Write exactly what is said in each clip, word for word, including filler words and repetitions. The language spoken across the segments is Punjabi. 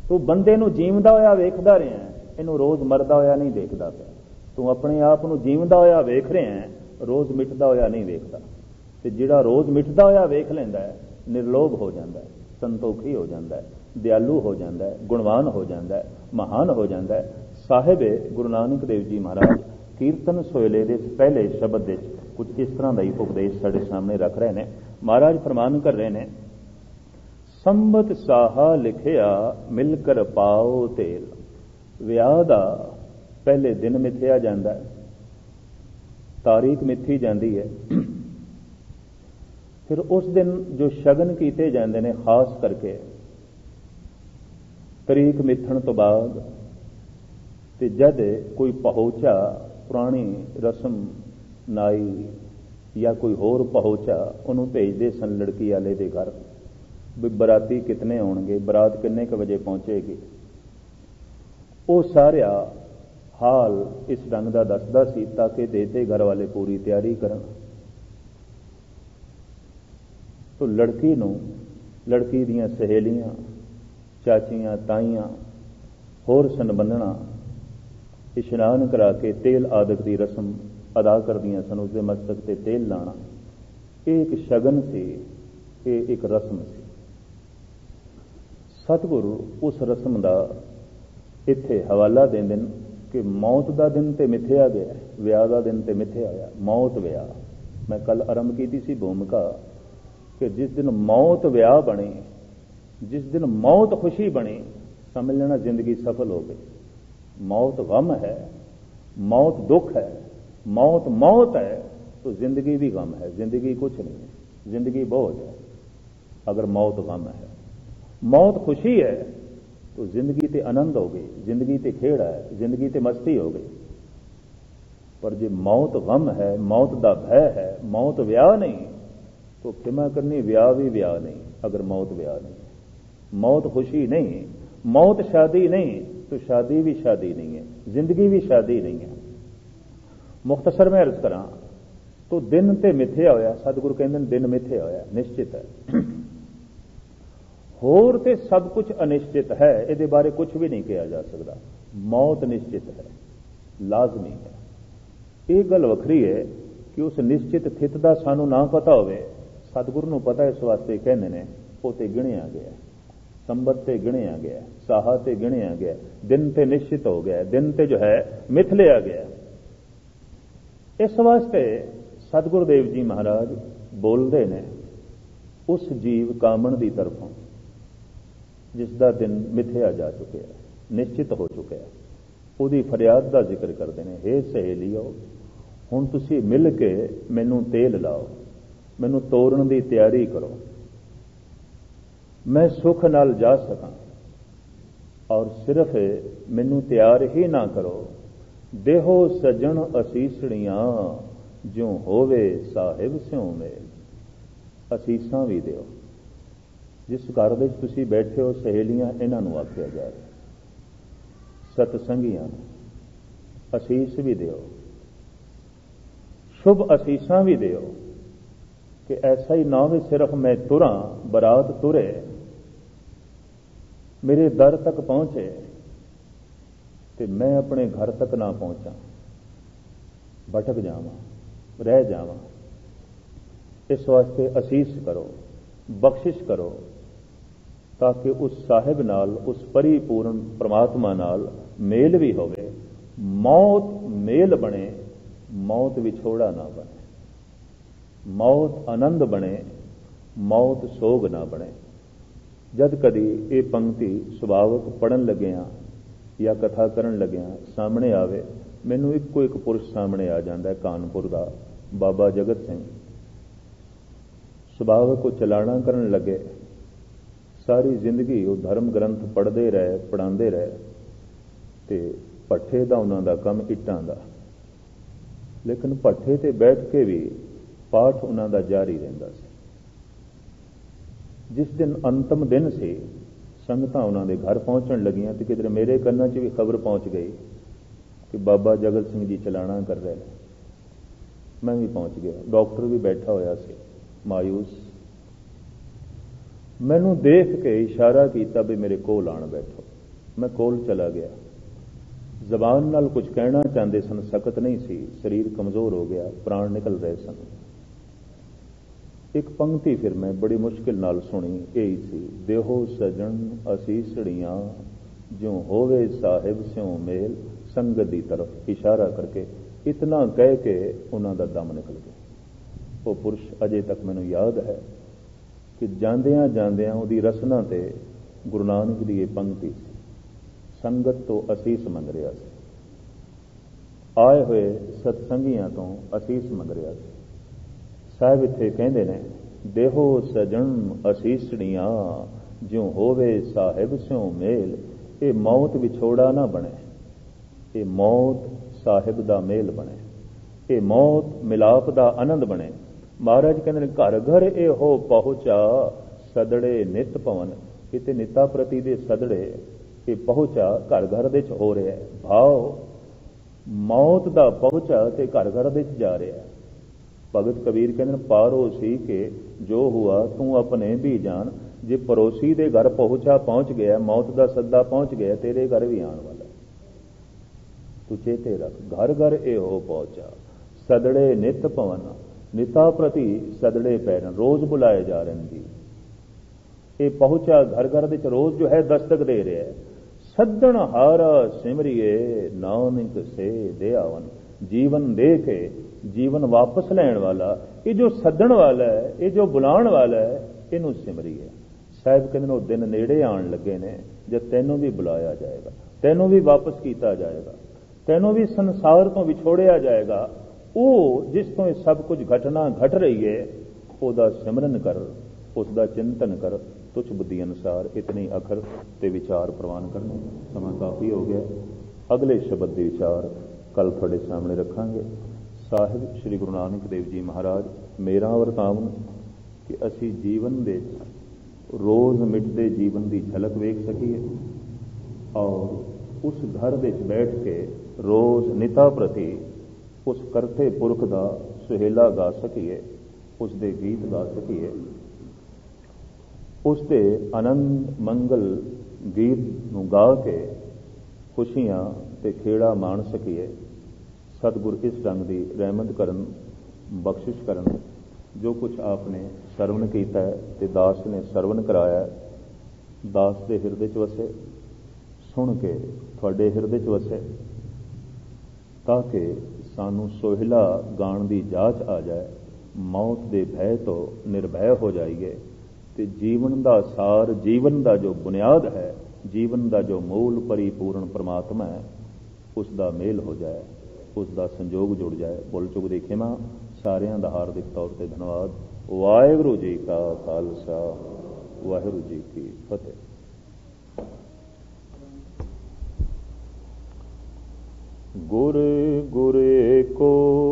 ਤੂੰ ਬੰਦੇ ਨੂੰ ਜੀਵਦਾ ਹੋਇਆ ਵੇਖਦਾ ਰਿਹਾ, ਇਹਨੂੰ ਰੋਜ਼ ਮਰਦਾ ਹੋਇਆ ਨਹੀਂ ਦੇਖਦਾ ਪਿਆ। ਤੂੰ ਆਪਣੇ ਆਪ ਨੂੰ ਜੀਵਦਾ ਹੋਇਆ ਵੇਖ ਰਿਹਾ, ਰੋਜ਼ ਮਿਟਦਾ ਹੋਇਆ ਨਹੀਂ ਵੇਖਦਾ। ਤੇ ਜਿਹੜਾ ਰੋਜ਼ ਮਿਟਦਾ ਹੋਇਆ ਵੇਖ ਲੈਂਦਾ ਹੈ, ਨਿਰਲੋਭ ਹੋ ਜਾਂਦਾ ਹੈ, ਸੰਤੋਖੀ ਹੋ ਜਾਂਦਾ ਹੈ, ਦਿਆਲੂ ਹੋ ਜਾਂਦਾ ਹੈ, ਗੁਣਵਾਨ ਹੋ ਜਾਂਦਾ ਹੈ, ਮਹਾਨ ਹੋ ਜਾਂਦਾ ਹੈ। ਸਾਹਿਬ ਗੁਰੂ ਨਾਨਕ ਦੇਵ ਜੀ ਮਹਾਰਾਜ ਕੀਰਤਨ ਸੋਹਲੇ ਦੇ ਪਹਿਲੇ ਸ਼ਬਦ ਵਿੱਚ ਕੁਝ ਇਸ ਤਰ੍ਹਾਂ ਦਾ ਹੀ ਉਪਦੇਸ਼ ਸਾਡੇ ਸਾਹਮਣੇ ਰੱਖ ਰਹੇ ਨੇ। ਮਹਾਰਾਜ ਫਰਮਾਨ ਕਰ ਰਹੇ ਨੇ, ਸੰਬਤ ਸਾਹਾ ਲਿਖਿਆ ਮਿਲ ਕਰ ਪਾਓ ਤੇਲ। ਵਿਆਹ ਦਾ ਪਹਿਲੇ ਦਿਨ ਮਿਥਿਆ ਜਾਂਦਾ ਹੈ, ਤਾਰੀਖ ਮਿਥੀ ਜਾਂਦੀ ਹੈ। ਫਿਰ ਉਸ ਦਿਨ ਜੋ ਸ਼ਗਨ ਕੀਤੇ ਜਾਂਦੇ ਨੇ, ਖਾਸ ਕਰਕੇ ਤਰੀਕ ਮਿਥਣ ਤੋਂ ਬਾਅਦ, ਤੇ ਜਦ ਕੋਈ ਪਹੁੰਚਾ ਪੁਰਾਣੀ ਰਸਮ ਨਾਈ ਜਾਂ ਕੋਈ ਹੋਰ ਪਹੁੰਚਾ ਉਹਨੂੰ ਭੇਜਦੇ ਸਨ ਲੜਕੀ ਵਾਲੇ ਦੇ ਘਰ, ਵੀ ਬਰਾਤੀ ਕਿਤਨੇ ਹੋਣਗੇ, ਬਰਾਤ ਕਿੰਨੇ ਕੁ ਵਜੇ ਪਹੁੰਚੇਗੀ। ਉਹ ਸਾਰਿਆ ਹਾਲ ਇਸ ਢੰਗ ਦਾ ਦੱਸਦਾ ਸੀ ਤਾਂ ਕਿ ਦੇਤੇ ਘਰ ਵਾਲੇ ਪੂਰੀ ਤਿਆਰੀ ਕਰਨ। ਤੋ ਲੜਕੀ ਨੂੰ ਲੜਕੀ ਦੀਆਂ ਸਹੇਲੀਆਂ, ਚਾਚੀਆਂ, ਤਾਈਆਂ, ਹੋਰ ਸੰਬੰਧਣਾ ਇਸ਼ਨਾਨ ਕਰਾ ਕੇ ਤੇਲ ਆਦਿਕ ਦੀ ਰਸਮ ਅਦਾ ਕਰਦੀਆਂ ਸਨ। ਉਸਦੇ ਮਸਤਕ ਤੇ ਤੇਲ ਲਾਣਾ ਇਹ ਇੱਕ ਸ਼ਗਨ ਸੀ, ਇਹ ਇੱਕ ਰਸਮ ਸੀ। ਸਤਿਗੁਰੂ ਉਸ ਰਸਮ ਦਾ ਇੱਥੇ ਹਵਾਲਾ ਦਿੰਦੇ ਨੇ ਕਿ ਮੌਤ ਦਾ ਦਿਨ ਤੇ ਮਿਥਿਆ ਗਿਆ, ਵਿਆਹ ਦਾ ਦਿਨ ਤੇ ਮਿਥਿਆ ਹੋਇਆ। ਮੌਤ ਵਿਆਹ, ਮੈਂ ਕੱਲ ਆਰੰਭ ਕੀਤੀ ਸੀ ਭੂਮਿਕਾ ਕਿ ਜਿਸ ਦਿਨ ਮੌਤ ਵਿਆਹ ਬਣੇ, ਜਿਸ ਦਿਨ ਮੌਤ ਖੁਸ਼ੀ ਬਣੀ, ਸਮਝ ਲੈਣਾ ਜ਼ਿੰਦਗੀ ਸਫਲ ਹੋ ਗਈ। ਮੌਤ ਗਮ ਹੈ, ਮੌਤ ਦੁੱਖ ਹੈ, ਮੌਤ ਮੌਤ ਹੈ तो जिंदगी भी गम है। जिंदगी कुछ नहीं है, जिंदगी बोझ है अगर मौत गम है। मौत खुशी है तो जिंदगी ते आनंद हो गई, जिंदगी ते खेड़ है, जिंदगी ते मस्ती हो गई। पर जो मौत गम है, मौत दा भय है, मौत ब्याह नहीं तो क्षमा करनी ब्याह भी ब्याह नहीं। अगर मौत ब्याह नहीं, मौत खुशी नहीं, मौत शादी नहीं तो शादी भी शादी नहीं है, जिंदगी भी शादी नहीं है। मुख्तसर में अर्ज करा तो दिन ते मिथ्या होया, सतगुरु कहते दिन मिथ्या होया, निश्चित है। होर ते सब कुछ अनिश्चित है, इहदे बारे कुछ भी नहीं कहा जा सकता। मौत निश्चित है, लाजमी है। ये गल वखरी है कि उस निश्चित थित का सानू ना पता होवे, सतगुरु नूं पता, इस वास्ते कहते हैं वो ते गिणिया गया, संबत ते गिणिया गया, साहा ते गिणिया गया, दिन ते निश्चित हो गया, दिन ते जो है मिथ लिया गया। इस वास्ते सतगुरुदेव जी महाराज बोलते ने उस जीव कामण की तरफों जिसका दिन मिथ्या जा चुके हैं, निश्चित हो चुका है, उसकी फरियाद का जिक्र करते हैं। हे सहेलियो, हुण तुसी मिल के मैनू तेल लाओ, मैनू तोड़न की तैयारी करो, मैं सुख नाल जा सकां। और सिर्फ मैनू तैयार ही ना करो, देहो सजन असीसणियां जो होवे साहिब स्यों मेल। असीसां भी दिओ। जिस घर विच तुसीं बैठे हो, सहेलियां इन्हां नूं आख्या जा रहा, सतसंगियां असीस भी दिओ, शुभ असीसां भी दिओ कि ऐसा ही ना भी सिर्फ मैं तुरां, बरात तुरे, मेरे दर तक पहुंचे तो मैं अपने घर तक ना पहुंचा, भटक जावां, रह जावां। इस वास्ते असीस करो, बख्शिश करो, ताकि उस साहिब नाल, उस परिपूर्ण परमात्मा नाल मेल भी होवे, मौत मेल बने, मौत विछोड़ा ना बने, मौत आनंद बने, मौत सोग ना बने। जद कदी ये पंक्ति सुभावक पढ़न लग्या या कथा करन लग्या सामने आवे, मैनू इको एक पुरुष सामने आ जाता है, कानपुर का बाबा जगत सिंह। सुभावक को चलाना करन लगे, सारी जिंदगी वो धर्म ग्रंथ पढ़ते रहे, पढ़ाते रहे, ते भट्ठे का उन्होंने काम इट्टां का, लेकिन भट्ठे ते बैठ के भी पाठ उन्होंने जारी रहिंदा सी। जिस दिन अंतिम दिन से संगतां उन्होंने घर पहुंचण लगियां तो किधर मेरे कन्नां 'च भी खबर पहुंच गई कि बाबा जगत सिंह जी चलाना कर रहे हैं। मैं भी पहुंच गया, डॉक्टर भी बैठा होया सी मायूस। मैनू देख के इशारा किया भी मेरे कोल आण बैठो। मैं कोल चला गया। ਜ਼ਬਾਨ ਨਾਲ ਕੁਝ ਕਹਿਣਾ ਚਾਹੁੰਦੇ ਸਨ, ਸਖਤ ਨਹੀਂ ਸੀ, ਸਰੀਰ ਕਮਜ਼ੋਰ ਹੋ ਗਿਆ, ਪ੍ਰਾਣ ਨਿਕਲ ਰਹੇ ਸਨ। ਇੱਕ ਪੰਕਤੀ ਫਿਰ ਮੈਂ ਬੜੀ ਮੁਸ਼ਕਿਲ ਨਾਲ ਸੁਣੀ, ਇਹ ਸੀ, ਦੇਹੋ ਸਜਣ ਅਸੀਸੜੀਆਂ ਜਿਉ ਹੋਵੇ ਸਾਹਿਬ ਸਿਉ ਮੇਲ, ਸੰਗਤ ਦੀ ਤਰਫ ਇਸ਼ਾਰਾ ਕਰਕੇ ਇਤਨਾ ਕਹਿ ਕੇ ਉਹਨਾਂ ਦਾ ਦਮ ਨਿਕਲ ਗਿਆ। ਉਹ ਪੁਰਸ਼ ਅਜੇ ਤੱਕ ਮੈਨੂੰ ਯਾਦ ਹੈ ਕਿ ਜਾਂਦਿਆਂ ਜਾਂਦਿਆਂ ਉਹਦੀ ਰਸਨਾ ਤੇ ਗੁਰੂ ਨਾਨਕ ਦੀ ਇਹ ਪੰਕਤੀ ਸੀ, ਸੰਗਤ ਤੋਂ ਅਸੀਸ ਮੰਗ ਰਿਹਾ ਸੀ, ਆਏ ਹੋਏ ਸਤਸੰਗੀਆਂ ਤੋਂ ਅਸੀਸ ਮੰਗ ਰਿਹਾ ਸੀ। ਸਾਹਿਬ ਇੱਥੇ ਕਹਿੰਦੇ ਨੇ, ਦੇਹੋ ਸਜਣ ਅਸੀਸੜੀਆਂ ਜਿਉ ਹੋਵੇ ਸਾਹਿਬ ਸਿਉ ਮੇਲ। ਇਹ ਮੌਤ ਵਿਛੋੜਾ ਨਾ ਬਣੇ, ਇਹ ਮੌਤ ਸਾਹਿਬ ਦਾ ਮੇਲ ਬਣੇ, ਇਹ ਮੌਤ ਮਿਲਾਪ ਦਾ ਆਨੰਦ ਬਣੇ। ਮਹਾਰਾਜ ਕਹਿੰਦੇ ਨੇ, ਘਰ ਘਰ ਇਹੋ ਪਹੁੰਚਾ ਸਦੜੇ ਨਿਤ ਪਵਨ। ਕਿਤੇ ਨਿਤਾ ਪ੍ਰਤੀ ਦੇ ਸਦੜੇ ਇਹ ਪਹੁੰਚਾ ਘਰ ਘਰ ਦੇ ਚ ਹੋ ਰਿਹਾ ਹੈ। ਭਾਵ ਮੌਤ ਦਾ ਪਹੁੰਚਾ ਤੇ ਘਰ ਘਰ ਦੇ ਚ ਜਾ ਰਿਹਾ ਹੈ। ਭਗਤ ਕਬੀਰ ਕਹਿੰਦੇ ਨੇ, ਪਾਰੋ ਸੀ ਕਿ ਜੋ ਹੁਆ ਤੂੰ ਆਪਣੇ ਵੀ ਜਾਣ। ਜੇ ਪੜੋਸੀ ਦੇ ਘਰ ਪਹੁੰਚਾ ਪਹੁੰਚ ਗਿਆ, ਮੌਤ ਦਾ ਸੱਦਾ ਪਹੁੰਚ ਗਿਆ, ਤੇਰੇ ਘਰ ਵੀ ਆਉਣ ਵਾਲਾ। ਤੂੰ ਚੇਤੇ ਰੱਖ, ਘਰ ਘਰ ਇਹੋ ਪਹੁੰਚਾ ਸਦੜੇ ਨਿਤ ਪਵਨ। ਨਿਤਾ ਪ੍ਰਤੀ ਸਦੜੇ ਪੈਰਨ, ਰੋਜ਼ ਬੁਲਾਏ ਜਾ ਰਹੇ ਜੀ। ਇਹ ਪਹੁੰਚਾ ਘਰ ਘਰ ਦੇ ਚ ਰੋਜ਼ ਜੋ ਹੈ ਦਸਤਕ ਦੇ ਰਿਹਾ ਹੈ। ਸੱਦਣ ਹਾਰਾ ਸਿਮਰੀਏ ਨਾਨਕ ਸੇ ਦੇ ਆਵਨ। ਜੀਵਨ ਦੇ ਕੇ ਜੀਵਨ ਵਾਪਸ ਲੈਣ ਵਾਲਾ, ਇਹ ਜੋ ਸੱਦਣ ਵਾਲਾ ਹੈ, ਇਹ ਜੋ ਬੁਲਾਉਣ ਵਾਲਾ ਹੈ, ਇਹਨੂੰ ਸਿਮਰੀਏ। ਸਾਹਿਬ ਕਹਿੰਦੇ ਨੇ, ਉਹ ਦਿਨ ਨੇੜੇ ਆਉਣ ਲੱਗੇ ਨੇ ਜਦ ਤੈਨੂੰ ਵੀ ਬੁਲਾਇਆ ਜਾਏਗਾ, ਤੈਨੂੰ ਵੀ ਵਾਪਸ ਕੀਤਾ ਜਾਏਗਾ, ਤੈਨੂੰ ਵੀ ਸੰਸਾਰ ਤੋਂ ਵਿਛੋੜਿਆ ਜਾਏਗਾ। ਉਹ ਜਿਸ ਤੋਂ ਇਹ ਸਭ ਕੁਝ ਘਟਨਾ ਘਟ ਰਹੀ ਹੈ, ਉਹਦਾ ਸਿਮਰਨ ਕਰ, ਉਸ ਦਾ ਚਿੰਤਨ ਕਰ। ਤੁਛ ਬੁੱਧੀ ਅਨੁਸਾਰ ਇਤਨੀ ਅਖਰ ਤੇ ਵਿਚਾਰ ਪ੍ਰਵਾਨ ਕਰਨੇ। ਸਮਾਂ ਕਾਫੀ ਹੋ ਗਿਆ। ਅਗਲੇ ਸ਼ਬਦ ਦੇ ਵਿਚਾਰ ਕੱਲ ਤੁਹਾਡੇ ਸਾਹਮਣੇ ਰੱਖਾਂਗੇ। ਸਾਹਿਬ ਸ੍ਰੀ ਗੁਰੂ ਨਾਨਕ ਦੇਵ ਜੀ ਮਹਾਰਾਜ, ਮੇਰਾ ਵਰਤਾਵਨ ਕਿ ਅਸੀਂ ਜੀਵਨ ਦੇ ਰੋਜ਼ ਮਿਟਦੇ ਜੀਵਨ ਦੀ ਝਲਕ ਵੇਖ ਸਕੀਏ ਔਰ ਉਸ ਘਰ ਵਿੱਚ ਬੈਠ ਕੇ ਰੋਜ਼ ਨਿਤਾ ਪ੍ਰਤੀ ਉਸ ਕਰਤੇ ਪੁਰਖ ਦਾ ਸੁਹੇਲਾ ਗਾ ਸਕੀਏ, ਉਸ ਦੇ ਗੀਤ ਗਾ ਸਕੀਏ, ਉਸ ਦੇ ਆਨੰਦ ਮੰਗਲ ਗੀਤ ਨੂੰ ਗਾ ਕੇ ਖੁਸ਼ੀਆਂ ਤੇ ਖੇੜਾ ਮਾਣ ਸਕੀਏ। ਸਤਿਗੁਰ ਇਸ ਢੰਗ ਦੀ ਰਹਿਮਤ ਕਰਨ, ਬਖਸ਼ਿਸ਼ ਕਰਨ। ਜੋ ਕੁਝ ਆਪਨੇ ਸਰਵਣ ਕੀਤਾ ਹੈ ਤੇ ਦਾਸ ਨੇ ਸਰਵਣ ਕਰਾਇਆ, ਦਾਸ ਦੇ ਹਿਰਦੇ 'ਚ ਵਸੇ, ਸੁਣ ਕੇ ਤੁਹਾਡੇ ਹਿਰਦੇ 'ਚ ਵਸੇ, ਤਾਂ ਕਿ ਸਾਨੂੰ ਸੋਹਿਲਾ ਗਾਣ ਦੀ ਜਾਚ ਆ ਜਾਏ, ਮੌਤ ਦੇ ਭੈ ਤੋਂ ਨਿਰਭੈ ਹੋ ਜਾਈਏ ਤੇ ਜੀਵਨ ਦਾ ਸਾਰ, ਜੀਵਨ ਦਾ ਜੋ ਬੁਨਿਆਦ ਹੈ, ਜੀਵਨ ਦਾ ਜੋ ਮੂਲ ਪਰਿਪੂਰਨ ਪਰਮਾਤਮਾ ਹੈ, ਉਸ ਦਾ ਮੇਲ ਹੋ ਜਾਏ, ਉਸ ਦਾ ਸੰਜੋਗ ਜੁੜ ਜਾਏ। ਭੁੱਲ ਚੁੱਕ ਦੀ ਖਿਮਾ। ਸਾਰਿਆਂ ਦਾ ਹਾਰਦਿਕ ਤੌਰ ਤੇ ਧੰਨਵਾਦ। ਵਾਹਿਗੁਰੂ ਜੀ ਕਾ ਖਾਲਸਾ, ਵਾਹਿਗੁਰੂ ਜੀ ਕੀ ਫਤਿਹ। ਗੁਰ ਗੁਰ ਏਕੋ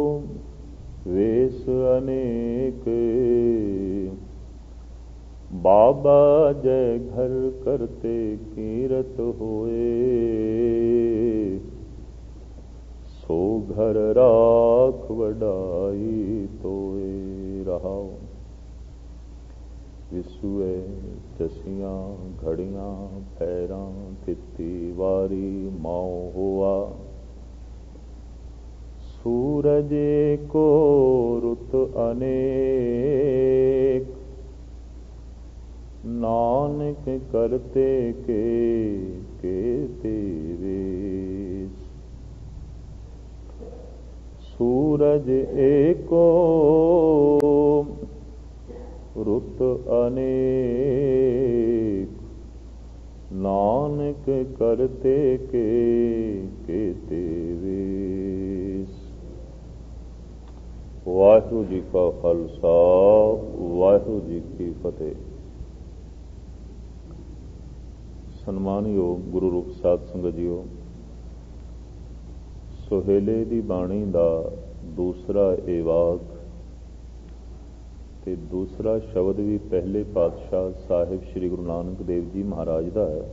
ਵੇਸ ਅਨੇਕ, ਬਾਬਾ ਜੈ ਘਰ ਕਰਤੇ ਕੀਰਤ ਹੋਏ, ਸੋ ਘਰ ਰਾਖ ਵਡਾਈ ਤੋਏ। ਰਹਾਉ ਵਿਸੂਏ ਚਸੀਆਂ ਘੜੀਆਂ ਪੈਰਾਂ, ਤਿੱਤੀ ਵਾਰੀ ਮਾਉ ਹੋਆ, ਸੂਰਜ ਕੋ ਰੁੱਤ ਅਨੇਕ, ਨਾਨਕ ਕਰਤੇ ਕੇ ਕੇਤੇ ਵੇਸ। ਸੂਰਜ ਏਕੋ ਰੁੱਤ ਅਨੇਕ, ਨਾਨਕ ਕਰਤੇ ਕੇ ਕੇਤੇ ਵੇਸ। ਵਾਹਿਗੁਰੂ ਜੀ ਕਾ ਖਾਲਸਾ, ਵਾਹਿਗੁਰੂ ਜੀ ਕੀ ਫਤਿਹ। ਸਨਮਾਨਯੋਗ ਗੁਰੂ ਰੂਪ ਸਾਧ ਸੰਗਤ ਜੀਓ, ਸੁਹੇਲੇ ਦੀ ਬਾਣੀ ਦਾ ਦੂਸਰਾ ਇਹ ਵਾਕ ਤੇ ਦੂਸਰਾ ਸ਼ਬਦ ਵੀ ਪਹਿਲੇ ਪਾਤਸ਼ਾਹ ਸਾਹਿਬ ਸ੍ਰੀ ਗੁਰੂ ਨਾਨਕ ਦੇਵ ਜੀ ਮਹਾਰਾਜ ਦਾ ਹੈ।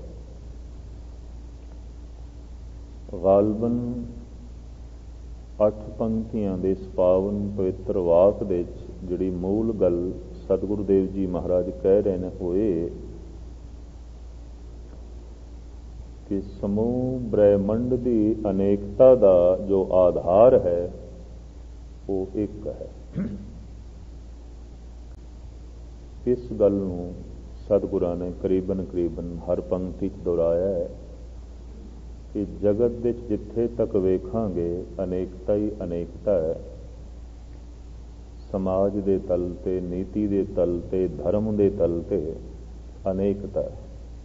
ਗਾਲਬਨ ਅੱਠ ਪੰਕਤੀਆਂ ਦੇ ਇਸ ਪਾਵਨ ਪਵਿੱਤਰ ਵਾਕ ਦੇ ਵਿੱਚ ਜਿਹੜੀ ਮੂਲ ਗੱਲ ਸਤਿਗੁਰੂ ਦੇਵ ਜੀ ਮਹਾਰਾਜ ਕਹਿ ਰਹੇ ਨੇ ਹੋਏ कि समूह ब्रह्मंड की अनेकता का जो आधार है वो एक है। इस गल नूं सतगुरां ने करीबन करीबन हर पंक्ति च दोहराया है कि जगत विच जिथे तक वेखांगे अनेकता ही अनेकता है। समाज के तल ते, नीति के तल ते, धर्म के तल ते अनेकता है।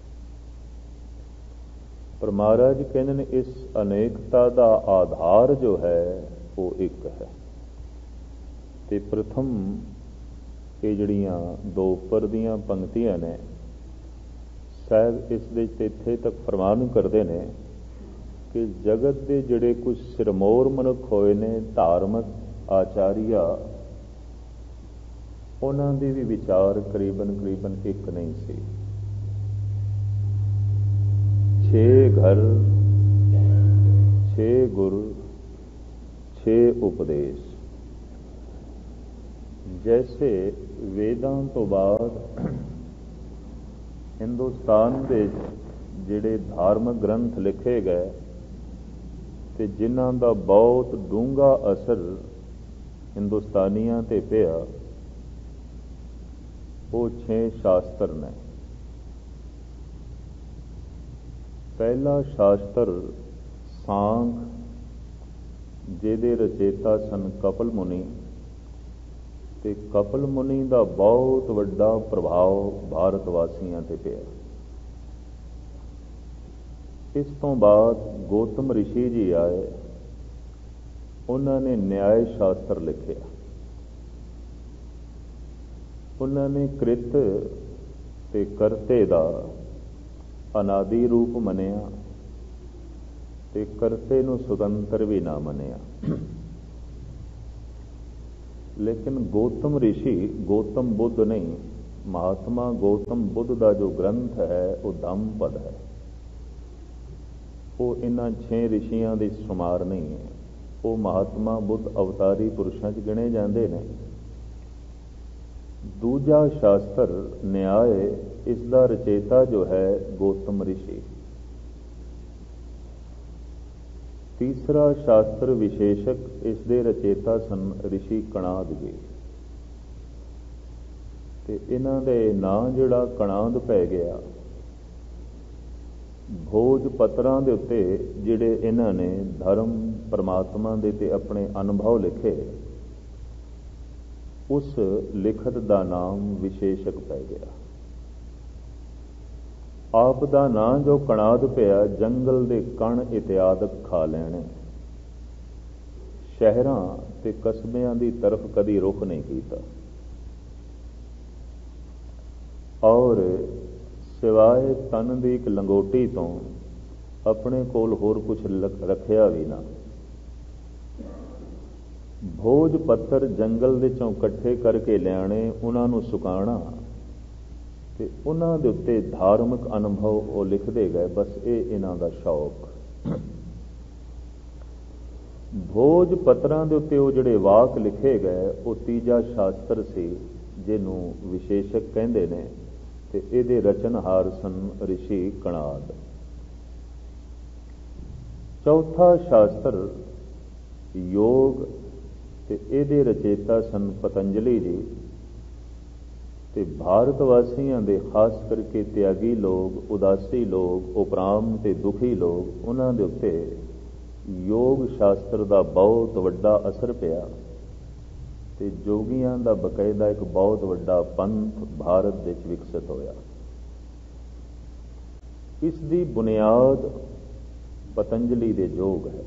पर महाराज कहते हैं इस अनेकता का आधार जो है वो एक है। ते प्रथम ये जड़ियां दो उपर दियां पंक्तियां ने साहब इस दे इत्थे तक फरमान करते हैं कि जगत के जिहड़े कुछ सिरमौर मनुख होए ने धार्मिक आचार्य उन्हां दे भी विचार करीबन करीबन एक नहीं सी। छे घर, छे गुरु, छे उपदेश। जैसे वेदां तो बाद हिंदुस्तान के जिहड़े धार्मिक ग्रंथ लिखे गए ते जिन्हां दा बहुत डूंगा असर हिंदुस्तानियां ते पिया वो छे शास्त्र ने। पहला शास्त्र सांख जिहदे रचेता सन कपिल मुनि ते कपिल मुनि का बहुत वड्डा प्रभाव भारत वासियों ते पिया। इस तो बाद गौतम ऋषि जी आए, उन्होंने न्याय शास्त्र लिखिया। उन्होंने कृत ते करते दा अनादि रूप मनिया ते करते नूं सुतंत्र भी ना मनिया। लेकिन गौतम ऋषि, गौतम बुद्ध नहीं, महात्मा गौतम बुद्ध का जो ग्रंथ है वो धम्मपद है। वो इन्हां छे ऋषियां दी शुमार नहीं है। वो महात्मा बुद्ध अवतारी पुरुषों च गिने जाते हैं। दूजा शास्त्र न्याय, इसका रचेता जो है गौतम ऋषि। तीसरा शास्त्र विशेषक, इसके रचेता सन ऋषि कणाद जी। ते इन्हां दे नां जिहड़ा कणाद पै गया, भोज पत्रां दे उत्ते जिहड़े इन्हां ने धर्म परमात्मा दे ते अपने अनुभव लिखे, उस लिखत का नाम विशेषक पै गया। आप दा नां जो कणाद पिया, जंगल दे कण इत्यादक खा लैणे, शहरां ते कस्बियां दी तरफ कदी रुख नहीं कीता, और सिवाए तन दी एक लंगोटी तो अपने कोल होर कुछ रखिया भी ना। भोज पत्थर जंगल दे चों इकट्ठे करके लियाणे, उन्हां नूं सुकाणा ते उन्हां दे उत्ते धार्मिक अनुभव वो लिखते गए। बस ये इन्हां दा शौक। भोज पत्रां दे उत्ते वो जिहड़े वाक लिखे गए, वो तीजा शास्त्र सी जिन्हों विशेषक कहंदे ने, ते इहदे रचनहार सन ऋषि कणाद। चौथा शास्त्र योग, ते इहदे रचेता सन पतंजलि जी। ते भारत वासियों दे खास करके त्यागी लोग, उदासी लोग, उपराम ते दुखी लोग, उन्हां दे उत्ते योग शास्त्र का बहुत वड्डा असर पिया। ते जोगियां दा बकायदा एक बहुत वड्डा पंथ भारत विच विकसित होया। इसकी बुनियाद पतंजलि दे योग है।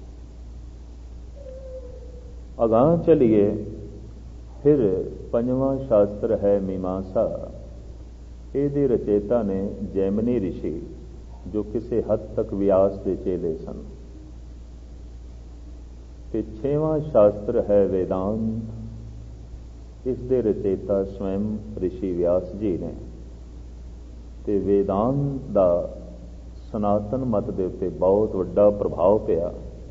अगां चलिए, फिर पंजवां शास्त्र है मीमांसा। इहदे रचेता ने जैमिनी ऋषि, जो किसी हद तक व्यास के चेले सन। ते छेवां शास्त्र है वेदांत। इसके रचेता स्वयं ऋषि व्यास जी ने। ते वेदांत का सनातन मत के उत्ते बहुत वड्डा प्रभाव पिया।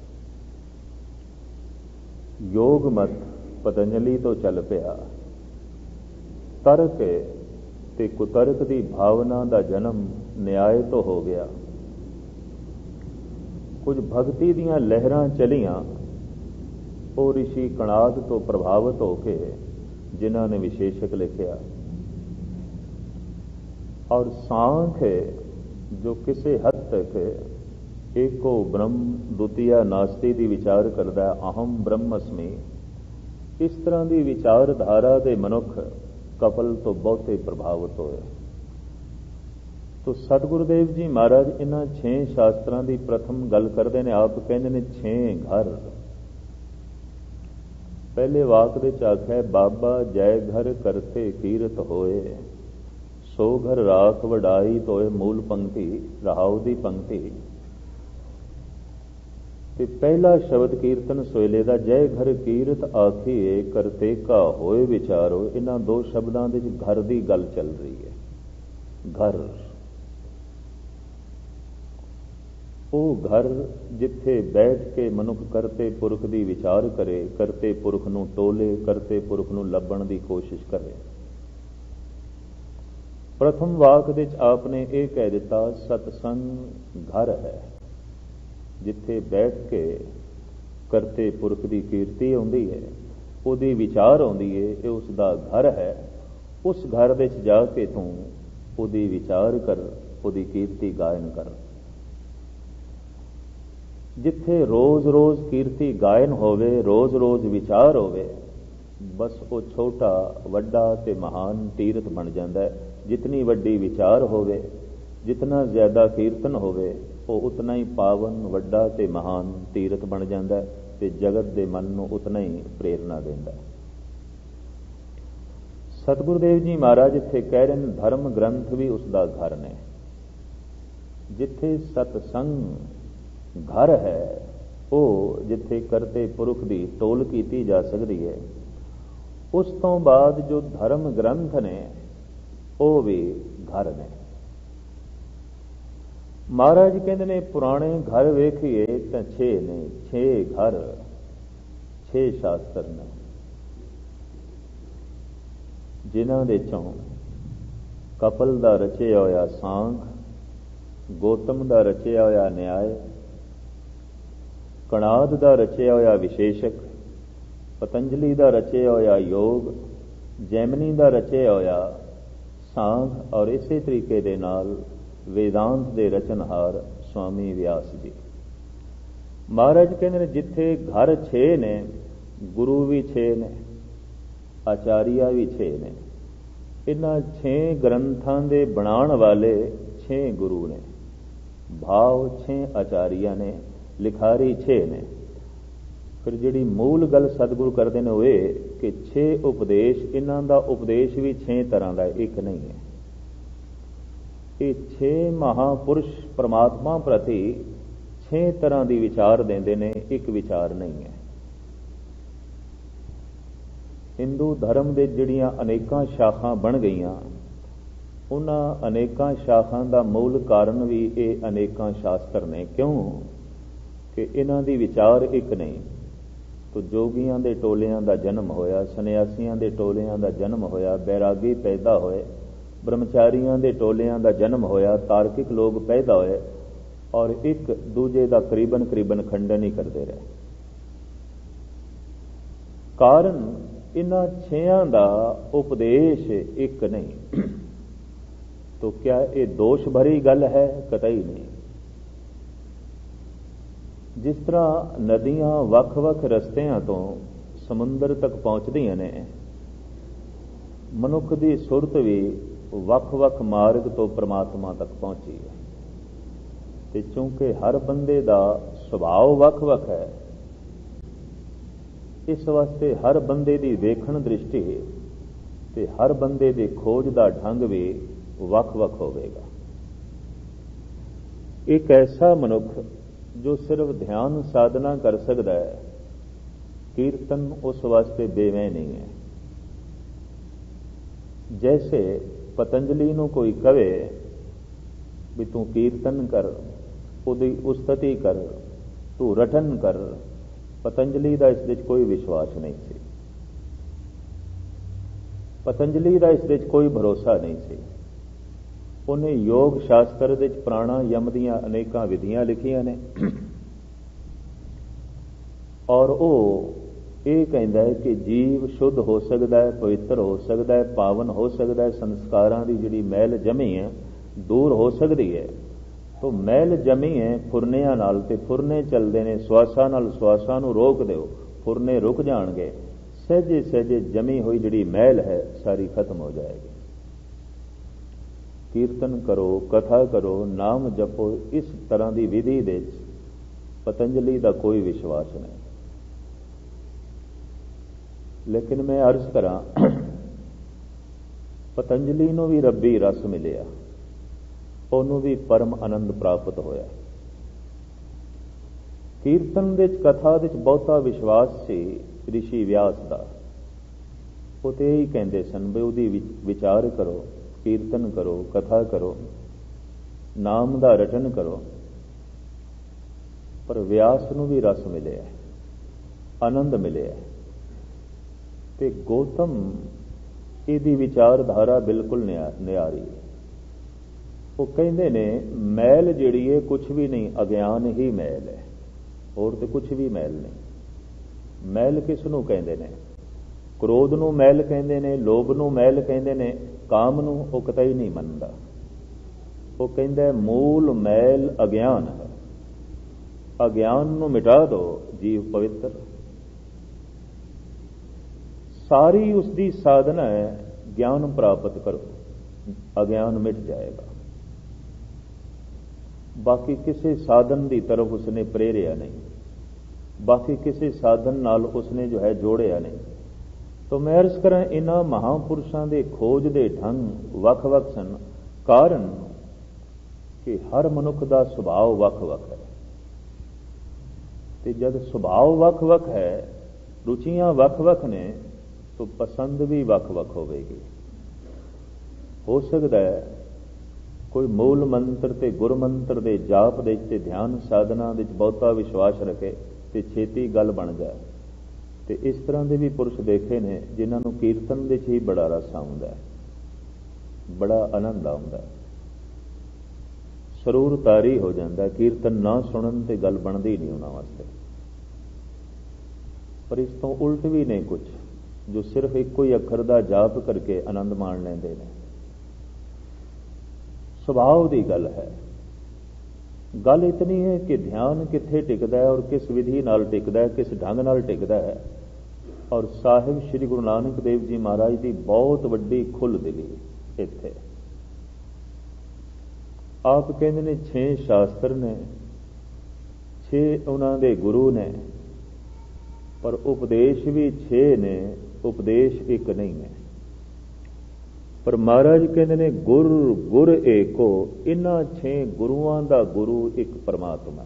योग मत पतंजलि तो चल पिया। तर्क ते कुतर्क की भावना का जन्म न्याय तो हो गया। ਕੁਝ ਭਗਤੀ ਦੀਆਂ ਲਹਿਰਾਂ ਚਲੀਆਂ, ਉਹ ਰਿਸ਼ੀ ਕਣਾਦ ਤੋਂ ਪ੍ਰਭਾਵਿਤ ਹੋ ਕੇ ਜਿਨ੍ਹਾਂ ਨੇ ਵਿਸ਼ੇਸ਼ਕ ਲਿਖਿਆ। ਔਰ ਸਾਂਖ ਜੋ ਕਿਸੇ ਹੱਦ ਤੱਕ ਏਕੋ ਬ੍ਰਹਮ ਦੁਤੀਆ ਨਾਸਤੀ ਦੀ ਵਿਚਾਰ ਕਰਦਾ, ਅਹਮ ਬ੍ਰਹਮਸਮੀ, ਇਸ ਤਰ੍ਹਾਂ ਦੀ ਵਿਚਾਰਧਾਰਾ ਦੇ ਮਨੁੱਖ ਕਪਲ ਤੋਂ ਬਹੁਤੇ ਪ੍ਰਭਾਵਿਤ ਹੋਏ। ਤੋ ਸਤਿਗੁਰਦੇਵ ਜੀ ਮਹਾਰਾਜ ਇਹਨਾਂ ਛੇ ਸ਼ਾਸਤਰਾਂ ਦੀ ਪ੍ਰਥਮ ਗੱਲ ਕਰਦੇ ਨੇ। ਆਪ ਕਹਿੰਦੇ ਨੇ ਛੇ ਘਰ। ਪਹਿਲੇ ਵਾਕ ਦੇ ਚ ਆਖਿਆ, ਬਾਬਾ ਜੈ ਘਰ ਕਰਤੇ ਕੀਰਤ ਹੋਏ, ਸੋ ਘਰ ਰਾਖ ਵਡਾਈ ਤੋਏ। ਮੂਲ ਪੰਕਤੀ ਰਹਾਉ ਦੀ ਪੰਕਤੀ ਤੇ ਪਹਿਲਾ ਸ਼ਬਦ ਕੀਰਤਨ ਸੋਇਲੇ ਦਾ, ਜੈ ਘਰ ਕੀਰਤ ਆਖੀਏ ਕਰਤੇ ਕਾ ਹੋਏ ਵਿਚਾਰੋ। ਇਹਨਾਂ ਦੋ ਸ਼ਬਦਾਂ ਦੇ ਵਿੱਚ ਘਰ ਦੀ ਗੱਲ ਚੱਲ ਰਹੀ ਹੈ। ਘਰ ਉਹ ਘਰ ਜਿੱਥੇ ਬੈਠ ਕੇ ਮਨੁੱਖ ਕਰਤੇ ਪੁਰਖ ਦੀ ਵਿਚਾਰ ਕਰੇ, ਕਰਤੇ ਪੁਰਖ ਨੂੰ ਟੋਲੇ, ਕਰਤੇ ਪੁਰਖ ਨੂੰ ਲੱਭਣ ਦੀ ਕੋਸ਼ਿਸ਼ ਕਰੇ। ਪ੍ਰਥਮ ਵਾਕ ਦੇ ਵਿੱਚ ਆਪਨੇ ਇਹ ਕਹਿ ਦਿੱਤਾ, ਸਤਸੰਗ ਘਰ ਹੈ, ਜਿੱਥੇ ਬੈਠ ਕੇ ਕਰਤੇ ਪੁਰਖ ਦੀ ਕੀਰਤੀ ਆਉਂਦੀ ਹੈ, ਉਹਦੀ ਵਿਚਾਰ ਆਉਂਦੀ ਹੈ, ਇਹ ਉਸ ਦਾ ਘਰ ਹੈ। ਉਸ ਘਰ ਵਿੱਚ ਜਾ ਕੇ ਤੂੰ ਉਹਦੀ ਵਿਚਾਰ ਕਰ, ਉਹਦੀ ਕੀਰਤੀ ਗਾਇਨ ਕਰ। ਜਿੱਥੇ ਰੋਜ਼-ਰੋਜ਼ ਕੀਰਤੀ ਗਾਇਨ ਹੋਵੇ, ਰੋਜ਼-ਰੋਜ਼ ਵਿਚਾਰ ਹੋਵੇ, ਬਸ ਉਹ ਛੋਟਾ ਵੱਡਾ ਤੇ ਮਹਾਨ ਤੀਰਥ ਬਣ ਜਾਂਦਾ ਹੈ। ਜਿਤਨੀ ਵੱਡੀ ਵਿਚਾਰ ਹੋਵੇ, ਜਿਤਨਾ ਜ਼ਿਆਦਾ ਕੀਰਤਨ ਹੋਵੇ, ਉਹ ਉਤਨਾ ਹੀ ਪਾਵਨ, ਵੱਡਾ ਤੇ ਮਹਾਨ ਤੀਰਥ ਬਣ ਜਾਂਦਾ ਹੈ ਤੇ ਜਗਤ ਦੇ ਮਨ ਨੂੰ ਉਤਨਾ ਹੀ ਪ੍ਰੇਰਨਾ ਦਿੰਦਾ। ਸਤਿਗੁਰਦੇਵ ਜੀ ਮਹਾਰਾਜ ਇੱਥੇ ਕਹਿ ਰਹੇ ਨੇ, ਧਰਮ ਗ੍ਰੰਥ ਵੀ ਉਸ ਦਾ ਘਰ ਨੇ। ਜਿੱਥੇ ਸਤਸੰਗ ਘਰ ਹੈ, ਉਹ ਜਿੱਥੇ ਕਰਤੇ ਪੁਰਖ ਦੀ ਟੋਲ ਕੀਤੀ ਜਾ ਸਕਦੀ ਹੈ। ਉਸ ਤੋਂ ਬਾਅਦ ਜੋ ਧਰਮ ਗ੍ਰੰਥ ਨੇ, ਉਹ ਵੀ ਘਰ ਨੇ। ਮਹਾਰਾਜ ਕਹਿੰਦੇ ਨੇ, ਪੁਰਾਣੇ ਘਰ ਵੇਖੀਏ ਤਾਂ ਛੇ ਨੇ, ਛੇ ਘਰ, ਛੇ ਸ਼ਾਸਤਰ ਨੇ, ਜਿਨ੍ਹਾਂ ਦੇ ਚੋਂ ਕਪਲ ਦਾ ਰਚਿਆ ਹੋਇਆ ਸਾਂਖ, ਗੌਤਮ ਦਾ ਰਚਿਆ ਹੋਇਆ ਨਿਆਏ, ਕਣਾਦ ਦਾ ਰਚਿਆ ਹੋਇਆ ਵਿਸ਼ੇਸ਼ਕ, ਪਤੰਜਲੀ ਦਾ ਰਚਿਆ ਹੋਇਆ ਯੋਗ, ਜੈਮਨੀ ਦਾ ਰਚਿਆ ਹੋਇਆ ਸਾਂਖ, ਔਰ ਇਸੇ ਤਰੀਕੇ ਦੇ ਨਾਲ ਵੇਦਾਂਤ ਦੇ ਰਚਨਹਾਰ ਸਵਾਮੀ ਵਿਆਸ ਜੀ। ਮਹਾਰਾਜ ਕਹਿੰਦੇ ਨੇ, ਜਿੱਥੇ ਘਰ ਛੇ ਨੇ, ਗੁਰੂ ਵੀ ਛੇ ਨੇ, ਆਚਾਰੀਆ ਵੀ ਛੇ ਨੇ। ਇਹਨਾਂ ਛੇ ਗ੍ਰੰਥਾਂ ਦੇ ਬਣਾਉਣ ਵਾਲੇ ਛੇ ਗੁਰੂ ਨੇ, ਭਾਵ ਛੇ ਆਚਾਰੀਆ ਨੇ, ਲਿਖਾਰੀ ਛੇ ਨੇ। ਫਿਰ ਜਿਹੜੀ ਮੂਲ ਗੱਲ ਸਤਿਗੁਰੂ ਕਰਦੇ ਨੇ ਉਹ ਇਹ ਕਿ ਛੇ ਉਪਦੇਸ਼, ਇਹਨਾਂ ਦਾ ਉਪਦੇਸ਼ ਵੀ ਛੇ ਤਰ੍ਹਾਂ ਦਾ, ਇੱਕ ਨਹੀਂ ਹੈ। ਇਹ ਛੇ ਮਹਾਪੁਰਸ਼ ਪਰਮਾਤਮਾ ਪ੍ਰਤੀ ਛੇ ਤਰ੍ਹਾਂ ਦੀ ਵਿਚਾਰ ਦਿੰਦੇ ਨੇ, ਇੱਕ ਵਿਚਾਰ ਨਹੀਂ ਹੈ। ਹਿੰਦੂ ਧਰਮ ਦੇ ਜਿਹੜੀਆਂ ਅਨੇਕਾਂ ਸ਼ਾਖਾਂ ਬਣ ਗਈਆਂ, ਉਹਨਾਂ ਅਨੇਕਾਂ ਸ਼ਾਖਾਂ ਦਾ ਮੂਲ ਕਾਰਨ ਵੀ ਇਹ ਅਨੇਕਾਂ ਸ਼ਾਸਤਰ ਨੇ। ਕਿਉਂ ਕਿ ਇਹਨਾਂ ਦੀ ਵਿਚਾਰ ਇੱਕ ਨਹੀਂ। ਤੋ ਜੋਗੀਆਂ ਦੇ ਟੋਲਿਆਂ ਦਾ ਜਨਮ ਹੋਇਆ, ਸੰਨਿਆਸੀਆਂ ਦੇ ਟੋਲਿਆਂ ਦਾ ਜਨਮ ਹੋਇਆ, ਬੈਰਾਗੀ ਪੈਦਾ ਹੋਏ, ਬ੍ਰਹਮਚਾਰੀਆਂ ਦੇ ਟੋਲਿਆਂ ਦਾ ਜਨਮ ਹੋਇਆ, ਤਾਰਕਿਕ ਲੋਕ ਪੈਦਾ ਹੋਏ, ਔਰ ਇੱਕ ਦੂਜੇ ਦਾ ਕਰੀਬਨ ਕਰੀਬਨ ਖੰਡਨ ਹੀ ਕਰਦੇ ਰਹੇ। ਕਾਰਨ ਇਹਨਾਂ ਛੇਆਂ ਦਾ ਉਪਦੇਸ਼ ਇੱਕ ਨਹੀਂ। ਤੋ ਕਿਆ ਇਹ ਦੋਸ਼ ਭਰੀ ਗੱਲ ਹੈ? ਕਤਈ ਨਹੀਂ। ਜਿਸ ਤਰ੍ਹਾਂ ਨਦੀਆਂ ਵੱਖ-ਵੱਖ ਰਸਤਿਆਂ ਤੋਂ ਸਮੁੰਦਰ ਤੱਕ ਪਹੁੰਚਦੀਆਂ ਨੇ, ਮਨੁੱਖ ਦੀ ਸੁਰਤ ਵੀ ਵੱਖ-ਵੱਖ ਮਾਰਗ ਤੋਂ ਪ੍ਰਮਾਤਮਾ ਤੱਕ ਪਹੁੰਚੀ ਹੈ। ਤੇ ਚੂੰਕਿ ਹਰ ਬੰਦੇ ਦਾ ਸੁਭਾਅ ਵੱਖ-ਵੱਖ ਹੈ, ਇਸ ਵਾਸਤੇ ਹਰ ਬੰਦੇ ਦੀ ਵੇਖਣ ਦ੍ਰਿਸ਼ਟੀ ਤੇ ਹਰ ਬੰਦੇ ਦੇ ਖੋਜ ਦਾ ਢੰਗ ਵੀ ਵੱਖ-ਵੱਖ ਹੋਵੇਗਾ। ਇੱਕ ਐਸਾ ਮਨੁੱਖ ਜੋ ਸਿਰਫ ਧਿਆਨ ਸਾਧਨਾ ਕਰ ਸਕਦਾ ਹੈ, ਕੀਰਤਨ ਉਸ ਵਾਸਤੇ ਬੇਵੈ ਨਹੀਂ ਹੈ। ਜੈਸੇ ਪਤੰਜਲੀ ਨੂੰ ਕੋਈ ਕਵੇ ਵੀ ਤੂੰ ਕੀਰਤਨ ਕਰ, ਉਹਦੀ ਉਸਤਤੀ ਕਰ, ਤੂੰ ਰਟਨ ਕਰ, ਪਤੰਜਲੀ ਦਾ ਇਸ ਵਿੱਚ ਕੋਈ ਵਿਸ਼ਵਾਸ ਨਹੀਂ ਸੀ। ਪਤੰਜਲੀ ਦਾ ਇਸ ਵਿੱਚ ਕੋਈ ਭਰੋਸਾ ਨਹੀਂ ਸੀ। ਉਹਨੇ ਯੋਗ ਸ਼ਾਸਤਰ ਵਿੱਚ ਪ੍ਰਾਣਾਯਮ ਦੀਆਂ ਅਨੇਕਾਂ ਵਿਧੀਆਂ ਲਿਖੀਆਂ ਨੇ, ਔਰ ਉਹ ਇਹ ਕਹਿੰਦਾ ਹੈ ਕਿ ਜੀਵ ਸ਼ੁੱਧ ਹੋ ਸਕਦਾ ਹੈ, ਪਵਿੱਤਰ ਹੋ ਸਕਦਾ ਹੈ, ਪਾਵਨ ਹੋ ਸਕਦਾ ਹੈ, ਸੰਸਕਾਰਾਂ ਦੀ ਜਿਹੜੀ ਮੈਲ ਜਮੀ ਹੈ ਦੂਰ ਹੋ ਸਕਦੀ ਹੈ। ਤੋ ਮੈਲ ਜਮੀ ਹੈ ਫੁਰਨਿਆਂ ਨਾਲ, ਤੇ ਫੁਰਨੇ ਚੱਲਦੇ ਨੇ ਸਵਾਸਾਂ ਨਾਲ, ਸਵਾਸਾਂ ਨੂੰ ਰੋਕ ਦਿਓ, ਫੁਰਨੇ ਰੁਕ ਜਾਣਗੇ, ਸਹਿਜੇ ਸਹਿਜੇ ਜਮੀ ਹੋਈ ਜਿਹੜੀ ਮੈਲ ਹੈ ਸਾਰੀ ਖਤਮ ਹੋ ਜਾਏਗੀ। ਕੀਰਤਨ ਕਰੋ, ਕਥਾ ਕਰੋ, ਨਾਮ ਜਪੋ, ਇਸ ਤਰ੍ਹਾਂ ਦੀ ਵਿਧੀ ਦੇ ਵਿੱਚ ਪਤੰਜਲੀ ਦਾ ਕੋਈ ਵਿਸ਼ਵਾਸ ਨਹੀਂ। ਲੇਕਿਨ ਮੈਂ ਅਰਜ਼ ਕਰਾਂ, ਪਤੰਜਲੀ ਨੂੰ ਵੀ ਰੱਬੀ ਰਸ ਮਿਲਿਆ, ਉਹਨੂੰ ਵੀ ਪਰਮ ਆਨੰਦ ਪ੍ਰਾਪਤ ਹੋਇਆ। ਕੀਰਤਨ ਦੇ ਵਿੱਚ, ਕਥਾ ਦੇ ਵਿੱਚ ਬਹੁਤਾ ਵਿਸ਼ਵਾਸ ਸੀ ਰਿਸ਼ੀ ਵਿਆਸ ਦਾ। ਉਹ ਤੇ ਇਹੀ ਕਹਿੰਦੇ ਸਨ ਵੀ ਉਹਦੀ ਵਿਚਾਰ ਕਰੋ, ਕੀਰਤਨ ਕਰੋ, ਕਥਾ ਕਰੋ, ਨਾਮ ਦਾ ਰਟਨ ਕਰੋ। ਪਰ ਵਿਆਸ ਨੂੰ ਵੀ ਰਸ ਮਿਲਿਆ, ਆਨੰਦ ਮਿਲਿਆ, ਤੇ ਗੌਤਮ ਇਹਦੀ ਵਿਚਾਰਧਾਰਾ ਬਿਲਕੁਲ ਨਿਆਰੀ ਹੈ। ਉਹ ਕਹਿੰਦੇ ਨੇ ਮੈਲ ਜਿਹੜੀ ਹੈ ਕੁਛ ਵੀ ਨਹੀਂ, ਅਗਿਆਨ ਹੀ ਮੈਲ ਹੈ, ਹੋਰ ਤੇ ਕੁਛ ਵੀ ਮੈਲ ਨਹੀਂ। ਮੈਲ ਕਿਸ ਨੂੰ ਕਹਿੰਦੇ ਨੇ? ਕ੍ਰੋਧ ਨੂੰ ਮੈਲ ਕਹਿੰਦੇ ਨੇ, ਲੋਭ ਨੂੰ ਮੈਲ ਕਹਿੰਦੇ ਨੇ, ਕਾਮ ਨੂੰ ਉਹ ਕਤਈ ਨਹੀਂ ਮੰਨਦਾ। ਉਹ ਕਹਿੰਦਾ ਮੂਲ ਮੈਲ ਅਗਿਆਨ ਹੈ, ਅਗਿਆਨ ਨੂੰ ਮਿਟਾ ਦਿਓ, ਜੀਵ ਪਵਿੱਤਰ। ਸਾਰੀ ਉਸ ਦੀ ਸਾਧਨਾ ਹੈ ਗਿਆਨ ਪ੍ਰਾਪਤ ਕਰੋ, ਅਗਿਆਨ ਮਿਟ ਜਾਏਗਾ। ਬਾਕੀ ਕਿਸੇ ਸਾਧਨ ਦੀ ਤਰਫ ਉਸਨੇ ਪ੍ਰੇਰਿਆ ਨਹੀਂ, ਬਾਕੀ ਕਿਸੇ ਸਾਧਨ ਨਾਲ ਉਸਨੇ ਜੋ ਹੈ ਜੋੜਿਆ ਨਹੀਂ। ਤੋ ਮੈਂ ਅਰਜ਼ ਕਰਾਂ, ਇਹਨਾਂ ਮਹਾਂਪੁਰਸ਼ਾਂ ਦੇ ਖੋਜ ਦੇ ਢੰਗ ਵੱਖ-ਵੱਖ ਸਨ। ਕਾਰਨ ਕਿ ਹਰ ਮਨੁੱਖ ਦਾ ਸੁਭਾਅ ਵੱਖ-ਵੱਖ ਹੈ, ਤੇ ਜਦ ਸੁਭਾਅ ਵੱਖ-ਵੱਖ ਹੈ, ਰੁਚੀਆਂ ਵੱਖ-ਵੱਖ ਨੇ, ਤੋ ਪਸੰਦ ਵੀ ਵੱਖ-ਵੱਖ ਹੋਵੇਗੀ। ਹੋ ਸਕਦਾ ਹੈ ਕੋਈ ਮੂਲ ਮੰਤਰ ਤੇ ਗੁਰ ਮੰਤਰ ਦੇ ਜਾਪ ਦੇ ਤੇ ਧਿਆਨ ਸਾਧਨਾ ਦੇ ਬਹੁਤਾ ਵਿਸ਼ਵਾਸ ਰੱਖੇ ਤੇ ਛੇਤੀ ਗੱਲ ਬਣ ਜਾਏ। ਤੇ ਇਸ ਤਰ੍ਹਾਂ ਦੇ ਵੀ ਪੁਰਸ਼ ਦੇਖੇ ਨੇ ਜਿਨ੍ਹਾਂ ਨੂੰ ਕੀਰਤਨ ਦੇ 'ਚ ਹੀ ਬੜਾ ਰਸ ਆਉਂਦਾ ਹੈ, ਬੜਾ ਆਨੰਦ ਆਉਂਦਾ ਹੈ, ਸਰੂਰ ਤਾਰੀ ਹੋ ਜਾਂਦਾ। ਕੀਰਤਨ ਨਾ ਸੁਣਨ ਤੇ ਗੱਲ ਬਣਦੀ ਨਹੀਂ ਉਹਨਾਂ ਵਾਸਤੇ। ਪਰ ਇਸ ਤੋਂ ਉਲਟ ਵੀ ਨੇ ਕੁਝ ਜੋ ਸਿਰਫ ਇੱਕੋ ਹੀ ਅੱਖਰ ਦਾ ਜਾਪ ਕਰਕੇ ਆਨੰਦ ਮਾਣ ਲੈਂਦੇ ਨੇ। ਸੁਭਾਅ ਦੀ ਗੱਲ ਹੈ। ਗੱਲ ਇਤਨੀ ਹੈ ਕਿ ਧਿਆਨ ਕਿੱਥੇ ਟਿਕਦਾ ਹੈ ਔਰ ਕਿਸ ਵਿਧੀ ਨਾਲ ਟਿਕਦਾ ਹੈ, ਕਿਸ ਢੰਗ ਨਾਲ ਟਿਕਦਾ ਹੈ। ਔਰ ਸਾਹਿਬ ਸ੍ਰੀ ਗੁਰੂ ਨਾਨਕ ਦੇਵ ਜੀ ਮਹਾਰਾਜ ਦੀ ਬਹੁਤ ਵੱਡੀ ਖੁੱਲ੍ਹ ਦਿਲੀ ਇੱਥੇ। ਆਪ ਕਹਿੰਦੇ ਨੇ ਛੇ ਸ਼ਾਸਤਰ ਨੇ, ਛੇ ਉਹਨਾਂ ਦੇ ਗੁਰੂ ਨੇ, ਪਰ ਉਪਦੇਸ਼ ਵੀ ਛੇ ਨੇ, ਉਪਦੇਸ਼ ਇੱਕ ਨਹੀਂ ਹੈ। ਪਰ ਮਹਾਰਾਜ ਕਹਿੰਦੇ ਨੇ ਗੁਰ ਗੁਰ ਏਕੋ, ਇਹਨਾਂ ਛੇ ਗੁਰੂਆਂ ਦਾ ਗੁਰੂ ਇੱਕ ਪਰਮਾਤਮਾ ਹੈ।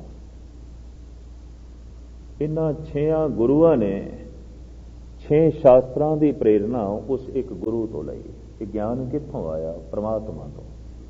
ਇਹਨਾਂ ਛੇਆਂ ਗੁਰੂਆਂ ਨੇ ਛੇ ਸ਼ਾਸਤਰਾਂ ਦੀ ਪ੍ਰੇਰਣਾ ਉਸ ਇੱਕ ਗੁਰੂ ਤੋਂ ਲਈ। ਇਹ ਗਿਆਨ ਕਿੱਥੋਂ ਆਇਆ? ਪਰਮਾਤਮਾ ਤੋਂ।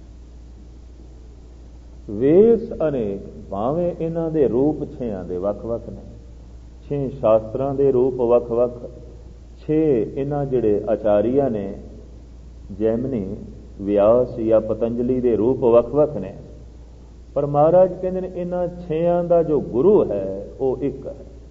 ਵੇਸ ਅਨੇਕ, ਭਾਵੇਂ ਇਹਨਾਂ ਦੇ ਰੂਪ ਛੇਆਂ ਦੇ ਵੱਖ-ਵੱਖ ਨੇ, ਛੇ ਸ਼ਾਸਤਰਾਂ ਦੇ ਰੂਪ ਵੱਖ-ਵੱਖ, ਛੇ ਇਹਨਾਂ ਜਿਹੜੇ ਆਚਾਰੀਆ ਨੇ, ਜੈਮਨੀ, ਵਿਆਸ ਜਾਂ ਪਤੰਜਲੀ ਦੇ ਰੂਪ ਵੱਖ-ਵੱਖ ਨੇ, ਪਰ ਮਹਾਰਾਜ ਕਹਿੰਦੇ ਨੇ ਇਹਨਾਂ ਛੇਆਂ ਦਾ ਜੋ ਗੁਰੂ ਹੈ ਉਹ ਇੱਕ ਹੈ।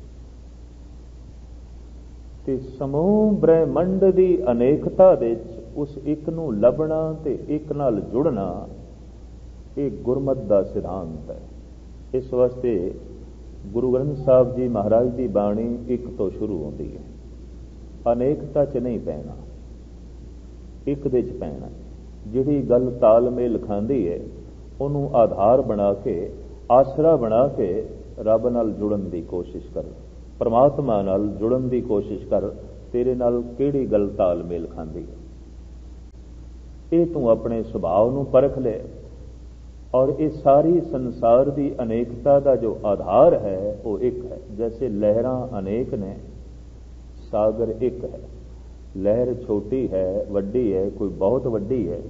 ਤੇ ਸਮੂਹ ਬ੍ਰਹਿਮੰਡ ਦੀ ਅਨੇਕਤਾ ਦੇ ਵਿੱਚ ਉਸ ਇੱਕ ਨੂੰ ਲੱਭਣਾ ਤੇ ਇੱਕ ਨਾਲ ਜੁੜਨਾ, ਇਹ ਗੁਰਮਤਿ ਦਾ ਸਿਧਾਂਤ ਹੈ। ਇਸ ਵਾਸਤੇ ਗੁਰੂ ਗ੍ਰੰਥ ਸਾਹਿਬ ਜੀ ਮਹਾਰਾਜ ਦੀ ਬਾਣੀ ਇੱਕ ਤੋਂ ਸ਼ੁਰੂ ਹੁੰਦੀ ਹੈ। ਅਨੇਕਤਾ 'ਚ ਨਹੀਂ ਪੈਣਾ, ਇੱਕ ਦੇ 'ਚ ਪੈਣਾ। ਜਿਹੜੀ ਗੱਲ ਤਾਲਮੇਲ ਖਾਂਦੀ ਹੈ ਉਹਨੂੰ ਆਧਾਰ ਬਣਾ ਕੇ, ਆਸਰਾ ਬਣਾ ਕੇ ਰੱਬ ਨਾਲ ਜੁੜਨ ਦੀ ਕੋਸ਼ਿਸ਼ ਕਰ, ਪਰਮਾਤਮਾ ਨਾਲ ਜੁੜਨ ਦੀ ਕੋਸ਼ਿਸ਼ ਕਰ। ਤੇਰੇ ਨਾਲ ਕਿਹੜੀ ਗੱਲ ਤਾਲਮੇਲ ਖਾਂਦੀ ਹੈ, ਇਹ ਤੂੰ ਆਪਣੇ ਸੁਭਾਅ ਨੂੰ ਪਰਖ ਲੈ। ਔਰ ਇਹ ਸਾਰੀ ਸੰਸਾਰ ਦੀ ਅਨੇਕਤਾ ਦਾ ਜੋ ਆਧਾਰ ਹੈ ਉਹ ਇੱਕ ਹੈ। ਜੈਸੇ ਲਹਿਰਾਂ ਅਨੇਕ ਨੇ, ਸਾਗਰ ਇੱਕ ਹੈ। ਲਹਿਰ ਛੋਟੀ ਹੈ, ਵੱਡੀ ਹੈ, ਕੋਈ ਬਹੁਤ ਵੱਡੀ ਹੈ।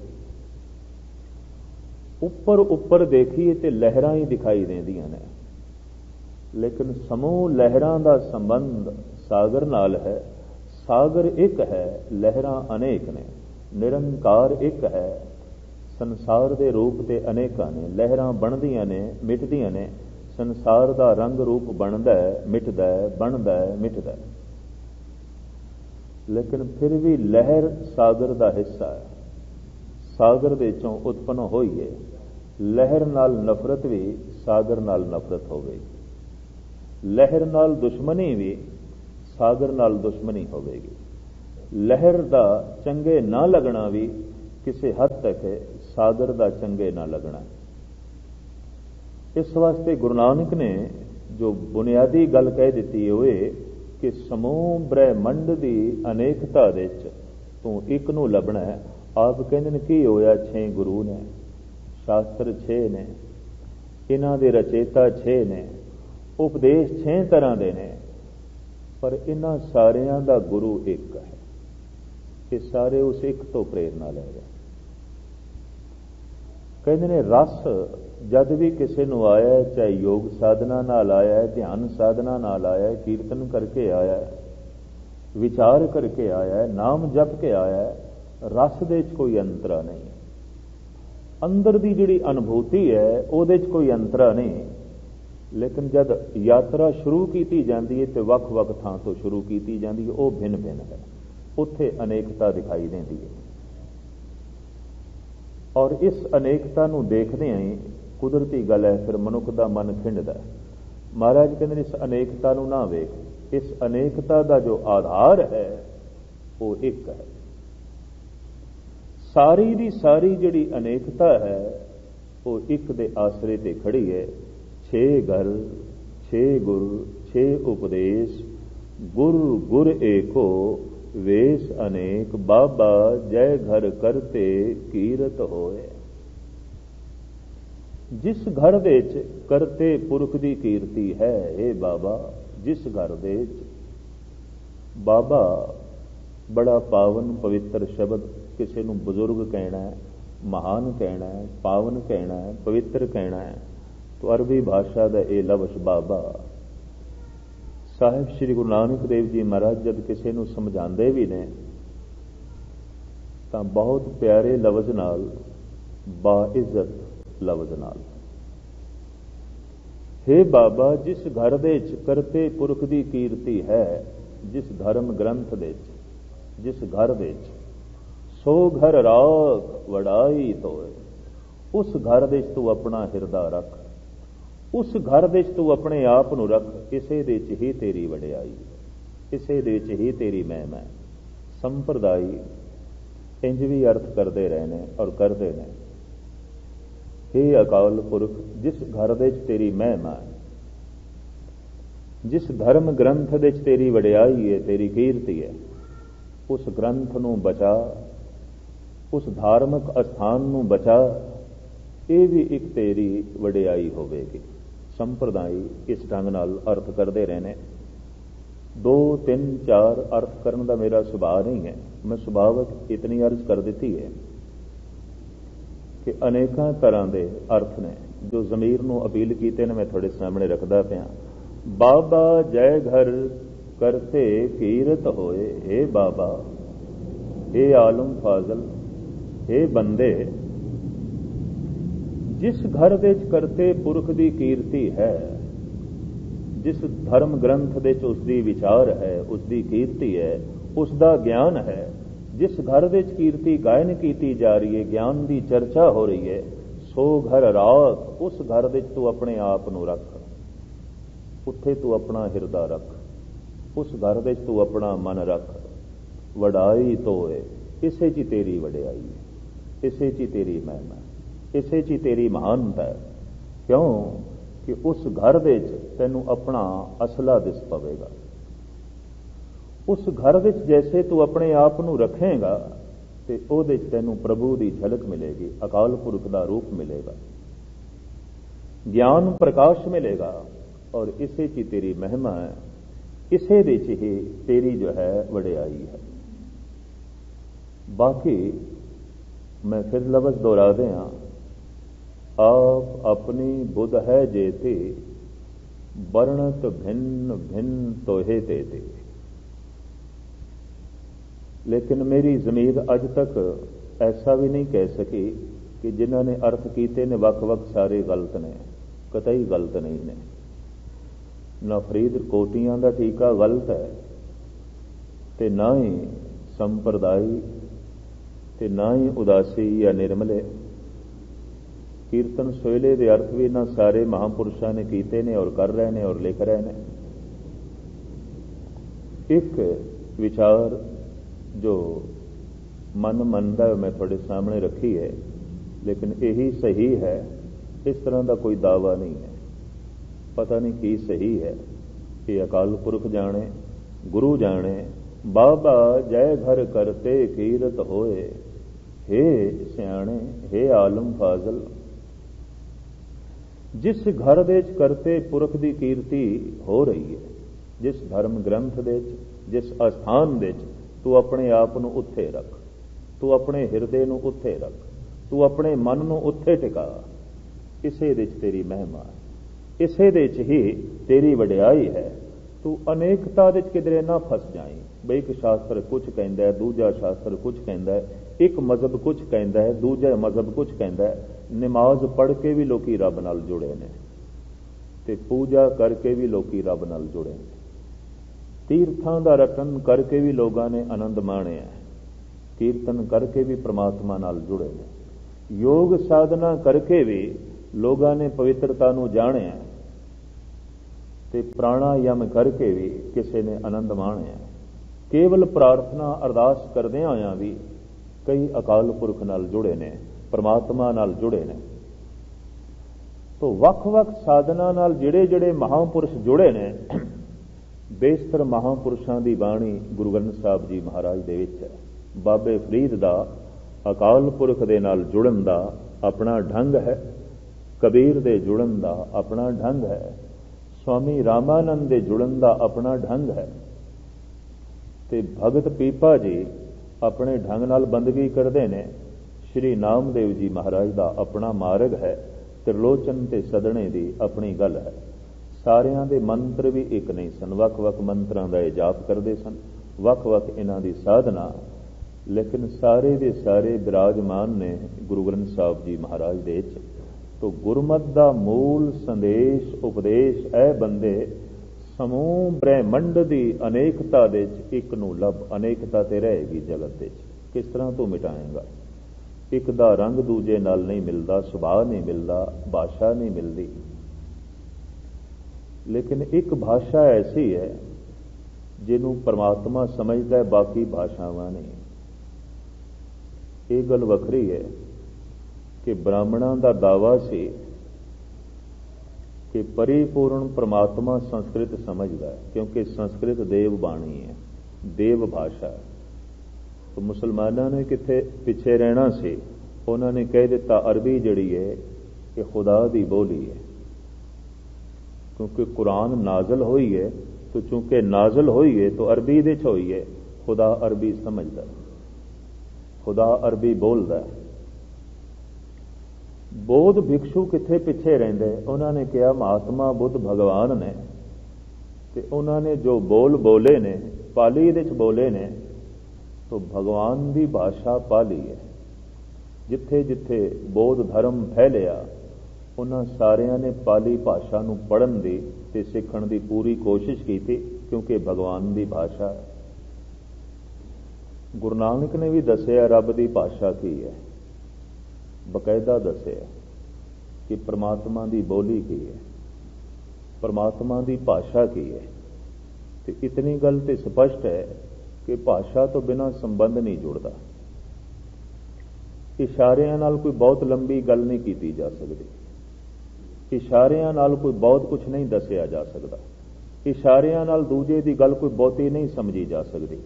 ਉੱਪਰ ਉੱਪਰ ਦੇਖੀਏ ਤੇ ਲਹਿਰਾਂ ਹੀ ਦਿਖਾਈ ਦਿੰਦੀਆਂ ਨੇ, ਲੇਕਿਨ ਸਮੂਹ ਲਹਿਰਾਂ ਦਾ ਸੰਬੰਧ ਸਾਗਰ ਨਾਲ ਹੈ। ਸਾਗਰ ਇੱਕ ਹੈ, ਲਹਿਰਾਂ ਅਨੇਕ ਨੇ। ਨਿਰੰਕਾਰ ਇੱਕ ਹੈ, ਸੰਸਾਰ ਦੇ ਰੂਪ ਤੇ ਅਨੇਕਾਂ ਨੇ। ਲਹਿਰਾਂ ਬਣਦੀਆਂ ਨੇ, ਮਿਟਦੀਆਂ ਨੇ, ਸੰਸਾਰ ਦਾ ਰੰਗ ਰੂਪ ਬਣਦਾ ਹੈ, ਮਿਟਦਾ ਹੈ, ਬਣਦਾ ਹੈ, ਮਿਟਦਾ ਹੈ, ਲੇਕਿਨ ਫਿਰ ਵੀ ਲਹਿਰ ਸਾਗਰ ਦਾ ਹਿੱਸਾ ਹੈ। ਸਾਗਰ ਦੇ ਚੋਂ ਉਤਪਨ ਹੋਈ ਹੈ। ਲਹਿਰ ਨਾਲ ਨਫ਼ਰਤ ਵੀ ਸਾਗਰ ਨਾਲ ਨਫ਼ਰਤ ਹੋਵੇਗੀ। ਲਹਿਰ ਨਾਲ ਦੁਸ਼ਮਣੀ ਵੀ ਸਾਗਰ ਨਾਲ ਦੁਸ਼ਮਣੀ ਹੋਵੇਗੀ। ਲਹਿਰ ਦਾ ਚੰਗੇ ਨਾ ਲੱਗਣਾ ਵੀ ਕਿਸੇ ਹੱਦ ਤੱਕ ਸਾਗਰ ਦਾ ਚੰਗੇ ਨਾ ਲੱਗਣਾ। ਇਸ ਵਾਸਤੇ ਗੁਰੂ ਨਾਨਕ ਨੇ ਜੋ ਬੁਨਿਆਦੀ ਗੱਲ ਕਹਿ ਦਿੱਤੀ ਹੋਏ ਕਿ ਸਮੂਹ ਬ੍ਰਹਿਮੰਡ ਦੀ ਅਨੇਕਤਾ ਦੇ ਵਿੱਚ ਤੂੰ ਇੱਕ ਨੂੰ ਲੱਭਣਾ ਹੈ। ਆਪ ਕਹਿੰਦੇ ਨੇ ਕੀ ਹੋਇਆ, ਛੇ ਗੁਰੂ ਨੇ, ਸ਼ਾਸਤਰ ਛੇ ਨੇ, ਇਹਨਾਂ ਦੇ ਰਚੇਤਾ ਛੇ ਨੇ, ਉਪਦੇਸ਼ ਛੇ ਤਰ੍ਹਾਂ ਦੇ ਨੇ, ਪਰ ਇਹਨਾਂ ਸਾਰਿਆਂ ਦਾ ਗੁਰੂ ਇੱਕ ਹੈ। ਇਹ ਸਾਰੇ ਉਸ ਇੱਕ ਤੋਂ ਪ੍ਰੇਰਨਾ ਲੈ ਰਹੇ। ਕਹਿੰਦੇ ਨੇ ਰਸ ਜਦ ਵੀ ਕਿਸੇ ਨੂੰ ਆਇਆ, ਚਾਹੇ ਯੋਗ ਸਾਧਨਾ ਨਾਲ ਆਇਆ, ਧਿਆਨ ਸਾਧਨਾ ਨਾਲ ਆਇਆ, ਕੀਰਤਨ ਕਰਕੇ ਆਇਆ, ਵਿਚਾਰ ਕਰਕੇ ਆਇਆ, ਨਾਮ ਜਪ ਕੇ ਆਇਆ, ਰਸ ਦੇ ਵਿੱਚ ਕੋਈ ਅੰਤਰਾ ਨਹੀਂ। ਅੰਦਰ ਦੀ ਜਿਹੜੀ ਅਨੁਭੂਤੀ ਹੈ ਉਹਦੇ 'ਚ ਕੋਈ ਅੰਤਰਾ ਨਹੀਂ, ਲੇਕਿਨ ਜਦ ਯਾਤਰਾ ਸ਼ੁਰੂ ਕੀਤੀ ਜਾਂਦੀ ਹੈ ਤੇ ਵੱਖ-ਵੱਖ ਥਾਂ ਤੋਂ ਸ਼ੁਰੂ ਕੀਤੀ ਜਾਂਦੀ ਹੈ, ਉਹ ਭਿੰਨ ਭਿੰਨ ਹੈ, ਉੱਥੇ ਅਨੇਕਤਾ ਦਿਖਾਈ ਦਿੰਦੀ ਹੈ। ਔਰ ਇਸ ਅਨੇਕਤਾ ਨੂੰ ਦੇਖਦਿਆਂ ਹੀ ਕੁਦਰਤੀ ਗੱਲ ਹੈ, ਫਿਰ ਮਨੁੱਖ ਦਾ ਮਨ ਖਿੰਡਦਾ। ਮਹਾਰਾਜ ਕਹਿੰਦੇ ਨੇ ਇਸ ਅਨੇਕਤਾ ਨੂੰ ਨਾ ਵੇਖ, ਇਸ ਅਨੇਕਤਾ ਦਾ ਜੋ ਆਧਾਰ ਹੈ ਉਹ ਇੱਕ ਹੈ। ਸਾਰੀ ਦੀ ਸਾਰੀ ਜਿਹੜੀ ਅਨੇਕਤਾ ਹੈ ਉਹ ਇੱਕ ਦੇ ਆਸਰੇ ਤੇ ਖੜੀ ਹੈ। ਛੇ ਘਰ, ਛੇ ਗੁਰ, ਛੇ ਉਪਦੇਸ਼, ਗੁਰ ਗੁਰ ਏਕੋ ਵੇਸ ਅਨੇਕ, ਬਾਬਾ ਜੈ ਘਰ ਕਰਤੇ ਕੀਰਤ ਹੋਏ। ਜਿਸ ਘਰ ਦੇ ਵਿੱਚ ਕਰਤੇ ਪੁਰਖ ਦੀ ਕੀਰਤੀ ਹੈ, ਇਹ ਬਾਬਾ, ਜਿਸ ਘਰ ਦੇ ਵਿੱਚ ਬਾਬਾ ਬੜਾ ਪਾਵਨ ਪਵਿੱਤਰ ਸ਼ਬਦ, ਕਿਸੇ ਨੂੰ ਬਜ਼ੁਰਗ ਕਹਿਣਾ ਹੈ, ਮਹਾਨ ਕਹਿਣਾ ਹੈ, ਪਾਵਨ ਕਹਿਣਾ ਹੈ, ਪਵਿੱਤਰ ਕਹਿਣਾ ਹੈ, तो अरबी भाषा का यह लफ्ज़ बाबा साहिब श्री गुरु नानक देव जी महाराज जब किसी को समझाते भी ने तो बहुत प्यारे लफ्ज़ नाल, बाइज्जत लफ्ज़ नाल, हे बाबा जिस घर दे करते पुरख की कीर्ति है, जिस धर्म ग्रंथ दे जिस घर दे सो घर राख वड़ाई तोए, उस घर दे तू अपना हिरदा रख, उस घर दे तू अपने आप नू रख, इसे दे ही तेरी वडियाई, इसे दे ही तेरी महिमा। संप्रदायी इंज भी अर्थ करते रहने और करते हैं, हे अकाल पुरख जिस घर दे तेरी महिमा है, जिस धर्म ग्रंथ दे तेरी वडियाई है, तेरी कीर्ति है, उस ग्रंथ नू बचा, उस धार्मिक अस्थान नू बचा, ये भी एक तेरी वडियाई होवेगी। संप्रदायी इस ढंग नाल अर्थ करते रहने, दो तीन चार अर्थ करने का मेरा सुभाव नहीं है, मैं सुभावक इतनी अर्ज कर दी है कि अनेकों तरह के अर्थ ने जो जमीर नू अपील किए, मैं थोड़े सामने रखता पाया। बाबा जय घर करते कीरत होए, हे बाबा, हे आलम फाजल, हे बंदे, जिस घर दे करते पुरख की कीर्ति है, जिस धर्म ग्रंथ दे उसकी विचार है, उसकी कीर्ति है, उसका ज्ञान है, जिस घर दे कीर्ति गायन की जा रही है, ज्ञान की चर्चा हो रही है, सो घर राख, उस घर दे तू अपने आप नू रख, उत्थे तू अपना हिरदा रख, उस घर दे तू अपना मन रख, वडाई तो है, इसे ची तेरी वडियाई है, इसे ची तेरी महिमा, इसे ची तेरी महानता है। क्यों कि उस घर दे तैनू अपना असला दिस पवेगा, उस घर दे जैसे तू अपने आप नू रखेगा तो उहदे तैनू प्रभु की झलक मिलेगी, अकाल पुरख का रूप मिलेगा, ज्ञान प्रकाश मिलेगा, और इसे ची तेरी महिमा है, इसे दे ही तेरी जो है वडियाई है। बाकी मैं फिर लफ्ज़ दोहरा दें, आप अपनी बुध है जेते, वर्णत भिन्न भिन्न तोहे तेते। लेकिन मेरी ज़मीर अज तक ऐसा भी नहीं कह सकी कि जिन्होंने अर्थ किए ने वख वख सारे गलत ने, कतई गलत नहीं ने। ना फरीद कोटियां का टीका गलत है ते ना ही संप्रदाई ते ना ही उदासी या निर्मले। कीर्तन सोहले के अर्थ भी ना सारे महापुरुषों ने कीते ने और कर रहे हैं और लिख रहे हैं। एक विचार जो मन मनता मैं थोड़े सामने रखी है, लेकिन यही सही है, इस तरह का कोई दावा नहीं है। पता नहीं की सही है, ये अकाल पुरख जाने, गुरु जाने। बाबा जय घर करते कीरत होए, हे सियाणे हे आलम फाजल। जिस घर दे करते पुरख की कीर्ति हो रही है, जिस धर्म ग्रंथ दे जिस अस्थान दे तू अपने आप नूं उत्थे रख, तू अपने हिरदे नूं उत्थे रख, तू अपने मन नूं उत्थे टिका। इसे दे तेरी महिमा, इसे दे ही तेरी वडियाई है। तू अनेकता दे किधरे ना फस जाई। बई एक शास्त्र कुछ कहता है, दूजा शास्त्र कुछ कहता है, एक मजहब कुछ कहता है, दूजा मजहब कुछ कहता है। नमाज पढ़ के भी लोकी रब नाल जुड़े ने ते पूजा करके भी लोकी रब नाल जुड़े ने। तीर्थां दा रटन करके भी लोगों ने आनंद माणिया, कीर्तन करके भी परमात्मा नाल जुड़े ने। योग साधना करके भी लोगों ने पवित्रता नूं जाणिया ते प्राणायाम करके भी किसी ने आनंद माणिया। केवल प्रार्थना अरदास करदियां होइयां भी कई अकाल पुरख नाल जुड़े ने, परमात्मा नाल जुड़े ने। तो वख-वख साधना नाल जिहड़े जिहड़े महापुरुष जुड़े ने, बेशतर महापुरुषों की बाणी गुरु ग्रंथ साहब जी महाराज दे विच है। बाबे फरीद दा अकाल पुरख दे नाल जुड़न दा अपना ढंग है, कबीर दे जुड़न दा अपना ढंग है, स्वामी रामानंद दे जुड़न दा अपना ढंग है, ते भगत पीपा जी अपने ढंग नाल बंदगी करते ने। श्री नामदेव जी महाराज दा अपना मार्ग है, त्रिलोचन ते सदने दी अपनी गल है। सारियां दे मंत्र भी एक नहीं सन, वख-वख मंत्रां दा जाप करते सन, वख-वख इन्हां दी साधना, लेकिन सारे दे सारे विराजमान ने गुरु ग्रंथ साहब जी महाराज दे विच। तो गुरमत दा मूल संदेश उपदेश ऐ बंदे समूह ब्रह्मंड की अनेकता दे एक नूं लभ। अनेकता ते रहेगी जगत दे किस तरह तू मिटाएगा। एक दा रंग दूजे नाल नहीं मिलता, सुभाव नहीं मिलता, भाषा नहीं मिलती, लेकिन एक भाषा ऐसी है जिन्हों परमात्मा समझता है, बाकी भाषावां नहीं। ये गल वखरी है कि ब्राह्मणों का दावा सी कि परिपूर्ण परमात्मा संस्कृत समझदा है, क्योंकि संस्कृत देव बाणी है, देव भाषा है। तो मुसलमानों ने किथे पिछे रहना सी, उन्होंने कह दिता अरबी जड़ी है कि खुदा दी बोली है, क्योंकि कुरान नाजल हुई है। तो चूंकि नाजल हुई है तो अरबी दे च हुई है, खुदा अरबी समझदा, खुदा अरबी बोलदा है। बौद्ध भिक्षु किथे पिछे रहिंदे, उन्होंने कहा महात्मा बुद्ध भगवान ने, ते उन्होंने जो बोल बोले ने पाली दे च बोले ने, तो भगवान की भाषा पाली है। जिथे जिथे बौद्ध धर्म फैलिया, उन्होंने सारिया ने पाली भाषा नूं पढ़न दी ते सीखण दी पूरी कोशिश की थी, क्योंकि भगवान की भाषा है। गुरु नानक ने भी दसिया रब की भाषा की है, बकायदा दसिया कि परमात्मा की बोली की है, परमात्मा की भाषा की है। तो इतनी गल तो स्पष्ट है कि भाषा तो बिना संबंध नहीं जुड़ता। इशारियां नाल कोई बहुत लंबी गल नहीं की जा सकती, इशारियां नाल कोई बहुत कुछ नहीं दसिया जा सकता, इशारियां नाल दूजे की गल कोई बहुती नहीं समझी जा सकती।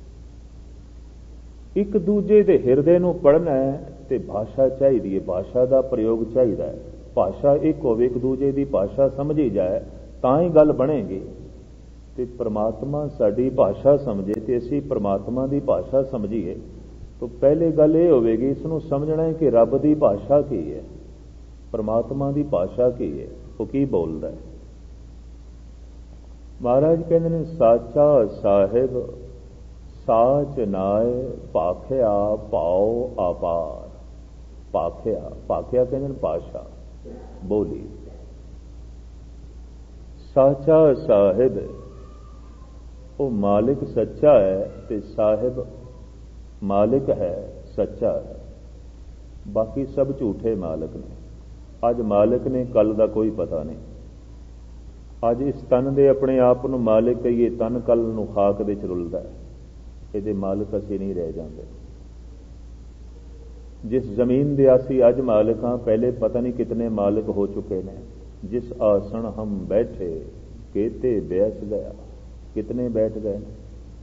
एक दूजे के हिरदे नूं पढ़ना है तो भाषा चाहिए, भाषा का प्रयोग चाहिए। भाषा एक हो, एक दूजे की भाषा समझी जाए तां ही गल बनेगी। तो परमात्मा साडी भाषा समझे तो असी परमात्मा की भाषा समझीए, तो पहले गल ये होगी इसनूं समझना है कि रब की भाषा की है, परमात्मा की भाषा की है, वो की बोलता है। महाराज कहते हैं साचा साहिब साच नाय पाख्या पाओ आपार। पाख्या पाख्या कहते हैं भाषा बोली, ਸਾਚਾ ਸਾਹਿਬ, ਉਹ ਮਾਲਿਕ ਸੱਚਾ ਹੈ ਤੇ ਸਾਹਿਬ ਮਾਲਿਕ ਹੈ, ਸੱਚਾ ਹੈ। ਬਾਕੀ ਸਭ ਝੂਠੇ ਮਾਲਕ ਨੇ। ਅੱਜ ਮਾਲਕ ਨੇ, ਕੱਲ ਦਾ ਕੋਈ ਪਤਾ ਨਹੀਂ। ਅੱਜ ਇਸ ਤਨ ਦੇ ਆਪਣੇ ਆਪ ਨੂੰ ਮਾਲਿਕ ਕਹੀਏ, ਤਨ ਕੱਲ ਨੂੰ ਖਾਕ ਦੇ ਚ ਰੁਲਦਾ ਹੈ। ਇਹਦੇ ਮਾਲਕ ਅਸੀਂ ਨਹੀਂ ਰਹਿ ਜਾਂਦੇ। ਜਿਸ ਜ਼ਮੀਨ ਦੇ ਅਸੀਂ ਅੱਜ ਮਾਲਕ ਹਾਂ, ਪਹਿਲੇ ਪਤਾ ਨਹੀਂ ਕਿਤਨੇ ਮਾਲਕ ਹੋ ਚੁੱਕੇ ਨੇ। ਜਿਸ ਆਸਣ ਹਮ ਬੈਠੇ ਕੇਤੇ ਬੈਠ ਗਿਆ, ਕਿਤਨੇ ਬੈਠ ਗਏ ਨੇ।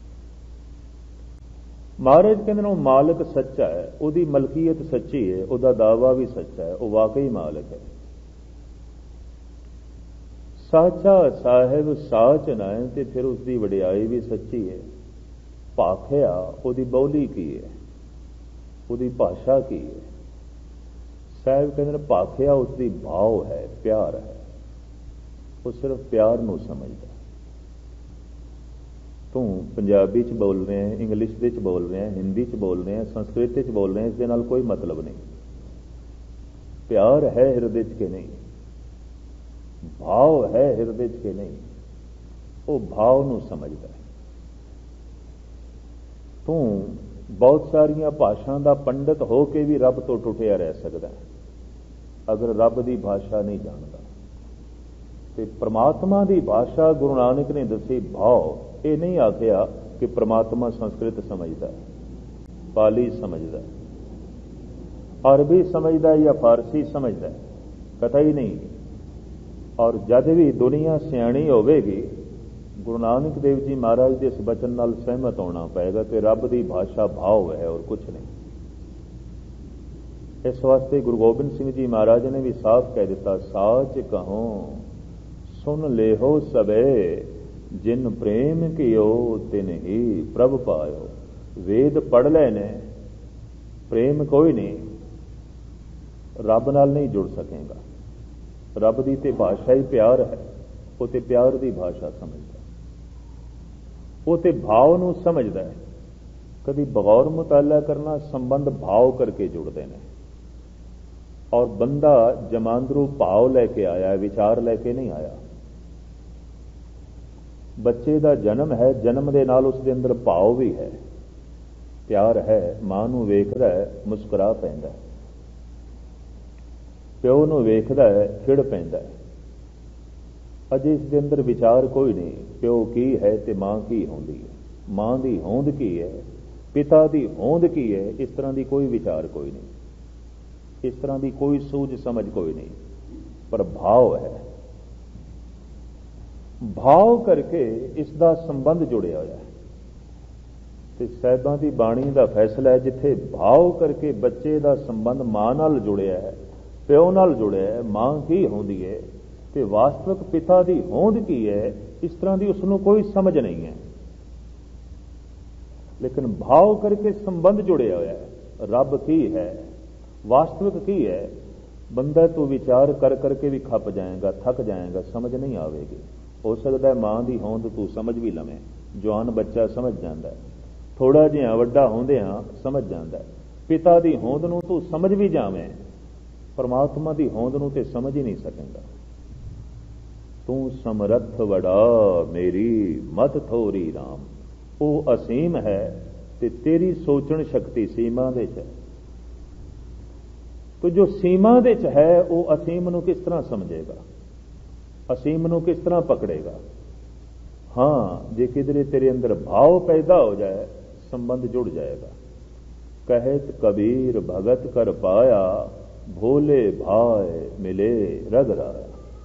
ਮਹਾਰਾਜ ਕਹਿੰਦੇ ਨੇ ਉਹ ਮਾਲਕ ਸੱਚਾ ਹੈ, ਉਹਦੀ ਮਲਕੀਅਤ ਸੱਚੀ ਹੈ, ਉਹਦਾ ਦਾਵਾ ਵੀ ਸੱਚਾ ਹੈ, ਉਹ ਵਾਕਈ ਮਾਲਕ ਹੈ। ਸਾਚਾ ਸਾਹਿਬ ਸਾਚ ਨਾ ਹੈ ਤੇ ਫਿਰ ਉਸਦੀ ਵਡਿਆਈ ਵੀ ਸੱਚੀ ਹੈ। ਭਾਖਿਆ, ਉਹਦੀ ਬੋਲੀ ਕੀ ਹੈ, ਉਹਦੀ ਭਾਸ਼ਾ ਕੀ ਹੈ। ਸਾਹਿਬ ਕਹਿੰਦੇ ਨੇ ਭਾਖਿਆ ਉਸਦੀ ਭਾਵ ਹੈ, ਪਿਆਰ ਹੈ। ਉਹ ਸਿਰਫ ਪਿਆਰ ਨੂੰ ਸਮਝਦਾ। ਤੂੰ ਪੰਜਾਬੀ ਚ ਬੋਲ ਰਿਹਾ ਹੈ, ਇੰਗਲਿਸ਼ ਦੇ ਚ ਬੋਲ ਰਿਹਾ ਹੈ, ਹਿੰਦੀ ਚ ਬੋਲ ਰਿਹਾ ਹੈ, ਸੰਸਕ੍ਰਿਤ ਚ ਬੋਲ ਰਿਹਾ ਹੈ, ਇਸ ਦੇ ਨਾਲ ਕੋਈ ਮਤਲਬ ਨਹੀਂ। ਪਿਆਰ ਹੈ ਹਿਰਦੇ ਚ ਕਿ ਨਹੀਂ, ਭਾਵ ਹੈ ਹਿਰਦੇ ਚ ਕਿ ਨਹੀਂ, ਉਹ ਭਾਵ ਨੂੰ ਸਮਝਦਾ ਹੈ। ਤੂੰ ਬਹੁਤ ਸਾਰੀਆਂ ਭਾਸ਼ਾ ਦਾ ਪੰਡਤ ਹੋ ਕੇ ਵੀ ਰੱਬ ਤੋਂ ਟੁੱਟਿਆ ਰਹਿ ਸਕਦਾ ਹੈ, ਅਗਰ ਰੱਬ ਦੀ ਭਾਸ਼ਾ ਨਹੀਂ ਜਾਣਦਾ। ਤੇ ਪ੍ਰਮਾਤਮਾ ਦੀ ਭਾਸ਼ਾ ਗੁਰੂ ਨਾਨਕ ਨੇ ਦੱਸੀ ਭਾਵ। ਇਹ ਨਹੀਂ ਆਖਿਆ ਕਿ ਪ੍ਰਮਾਤਮਾ ਸੰਸਕ੍ਰਿਤ ਸਮਝਦਾ, ਪਾਲੀ ਸਮਝਦਾ, ਅਰਬੀ ਸਮਝਦਾ ਜਾਂ ਫਾਰਸੀ ਸਮਝਦਾ, ਪਤਾ ਹੀ ਨਹੀਂ। ਔਰ ਜਦ ਵੀ ਦੁਨੀਆ ਸਿਆਣੀ ਹੋਵੇਗੀ, ਗੁਰੂ ਨਾਨਕ ਦੇਵ ਜੀ ਮਹਾਰਾਜ ਦੇ ਇਸ ਬਚਨ ਨਾਲ ਸਹਿਮਤ ਹੋਣਾ ਪਏਗਾ ਕਿ ਰੱਬ ਦੀ ਭਾਸ਼ਾ ਭਾਵ ਹੈ ਔਰ ਕੁਝ ਨਹੀਂ। ਇਸ ਵਾਸਤੇ ਗੁਰੂ ਗੋਬਿੰਦ ਸਿੰਘ ਜੀ ਮਹਾਰਾਜ ਨੇ ਵੀ ਸਾਫ਼ ਕਹਿ ਦਿੱਤਾ, ਸਾਚ ਕਹੋ ਸੁਨ ਲੇਹੋ ਸਬੇ, ਜਿਨ ਪ੍ਰੇਮ ਕੀਓ ਤਿਨ ਹੀ ਪ੍ਰਭ ਪਾਇਓ। ਵੇਦ ਪੜ੍ਹ ਲੈ ਨੇ, ਪ੍ਰੇਮ ਕੋਈ ਨਹੀਂ, ਰੱਬ ਨਾਲ ਨਹੀਂ ਜੁੜ ਸਕੇਗਾ। ਰੱਬ ਦੀ ਤੇ ਭਾਸ਼ਾ ਹੀ ਪਿਆਰ ਹੈ, ਉਹ ਤੇ ਪਿਆਰ ਦੀ ਭਾਸ਼ਾ ਸਮਝਦਾ, ਉਹ ਤੇ ਭਾਵ ਨੂੰ ਸਮਝਦਾ ਹੈ। ਕਦੀ ਬਗੌਰ ਮੁਤਾਲਾ ਕਰਨਾ, ਸੰਬੰਧ ਭਾਵ ਕਰਕੇ ਜੁੜਦੇ ਨੇ। ਔਰ ਬੰਦਾ ਜਮਾਂਦਰੂ ਭਾਵ ਲੈ ਕੇ ਆਇਆ, ਵਿਚਾਰ ਲੈ ਕੇ ਨਹੀਂ ਆਇਆ। ਬੱਚੇ ਦਾ ਜਨਮ ਹੈ, ਜਨਮ ਦੇ ਨਾਲ ਉਸ ਦੇ ਅੰਦਰ ਭਾਵ ਵੀ ਹੈ, ਪਿਆਰ ਹੈ। ਮਾਂ ਨੂੰ ਵੇਖਦਾ ਹੈ, ਮੁਸਕਰਾ ਪੈਂਦਾ ਹੈ। ਪਿਓ ਨੂੰ ਵੇਖਦਾ ਹੈ, ਖਿੜ ਪੈਂਦਾ ਹੈ। ਅਜੇ ਇਸ ਦੇ ਅੰਦਰ ਵਿਚਾਰ ਕੋਈ ਨਹੀਂ, ਪਿਓ ਕੀ ਹੈ ਤੇ ਮਾਂ ਕੀ ਹੁੰਦੀ ਹੈ, ਮਾਂ ਦੀ ਹੋਂਦ ਕੀ ਹੈ, ਪਿਤਾ ਦੀ ਹੋਂਦ ਕੀ ਹੈ। ਇਸ ਤਰ੍ਹਾਂ ਦੀ ਕੋਈ ਵਿਚਾਰ ਕੋਈ ਨਹੀਂ, ਇਸ ਤਰ੍ਹਾਂ ਦੀ ਕੋਈ ਸੂਝ ਸਮਝ ਕੋਈ ਨਹੀਂ, ਪਰ ਭਾਵ ਹੈ। ਭਾਵ ਕਰਕੇ ਇਸ ਦਾ ਸੰਬੰਧ ਜੁੜਿਆ ਹੋਇਆ ਹੈ। ਤੇ ਸਾਹਿਬਾਂ ਦੀ ਬਾਣੀ ਦਾ ਫੈਸਲਾ ਹੈ, ਜਿੱਥੇ ਭਾਵ ਕਰਕੇ ਬੱਚੇ ਦਾ ਸੰਬੰਧ ਮਾਂ ਨਾਲ ਜੁੜਿਆ ਹੈ, ਪਿਓ ਨਾਲ ਜੁੜਿਆ ਹੈ, ਮਾਂ ਕੀ ਹੁੰਦੀ ਹੈ ਤੇ ਵਾਸਤਵਿਕ ਪਿਤਾ ਦੀ ਹੋਂਦ ਕੀ ਹੈ, ਇਸ ਤਰ੍ਹਾਂ ਦੀ ਉਸ ਨੂੰ ਕੋਈ ਸਮਝ ਨਹੀਂ ਹੈ। ਲੇਕਿਨ ਭਾਵ ਕਰਕੇ ਸੰਬੰਧ ਜੁੜਿਆ ਹੋਇਆ ਹੈ। ਰੱਬ ਕੀ ਹੈ, ਵਾਸਤਵਿਕ ਕੀ ਹੈ, ਬੰਦਾ ਤੂੰ ਵਿਚਾਰ ਕਰ ਕਰਕੇ ਵੀ ਖੱਪ ਜਾਏਗਾ, ਥੱਕ ਜਾਏਗਾ, ਸਮਝ ਨਹੀਂ ਆਵੇਗੀ। ਹੋ ਸਕਦਾ ਮਾਂ ਦੀ ਹੋਂਦ ਤੂੰ ਸਮਝ ਵੀ ਲਵੇਂ, ਜਵਾਨ ਬੱਚਾ ਸਮਝ ਜਾਂਦਾ, ਥੋੜਾ ਜਿਹਾ ਵੱਡਾ ਹੁੰਦਿਆਂ ਸਮਝ ਜਾਂਦਾ। ਪਿਤਾ ਦੀ ਹੋਂਦ ਨੂੰ ਤੂੰ ਸਮਝ ਵੀ ਜਾਵੇਂ, ਪਰਮਾਤਮਾ ਦੀ ਹੋਂਦ ਨੂੰ ਤੇ ਸਮਝ ਹੀ ਨਹੀਂ ਸਕੇਗਾ। ਤੂੰ ਸਮਰੱਥ ਵੜਾ ਮੇਰੀ ਮਤ ਥੋਰੀ ਰਾਮ। ਉਹ ਅਸੀਮ ਹੈ ਤੇ ਤੇਰੀ ਸੋਚਣ ਸ਼ਕਤੀ ਸੀਮਾ ਦੇ ਚ ਹੈ। ਤੋ ਜੋ ਸੀਮਾ ਦੇ ਚ ਹੈ, ਉਹ ਅਸੀਮ ਨੂੰ ਕਿਸ ਤਰ੍ਹਾਂ ਸਮਝੇਗਾ, ਅਸੀਮ ਨੂੰ ਕਿਸ ਤਰ੍ਹਾਂ ਪਕੜੇਗਾ। ਹਾਂ, ਜੇ ਕਿਧਰੇ ਤੇਰੇ ਅੰਦਰ ਭਾਵ ਪੈਦਾ ਹੋ ਜਾਏ, ਸੰਬੰਧ ਜੁੜ ਜਾਏਗਾ। ਕਹਿਤ ਕਬੀਰ ਭਗਤ ਕਰ ਪਾਇਆ, ਭੋਲੇ ਭਾਏ ਮਿਲੇ ਰਗ ਰਾਇਆ।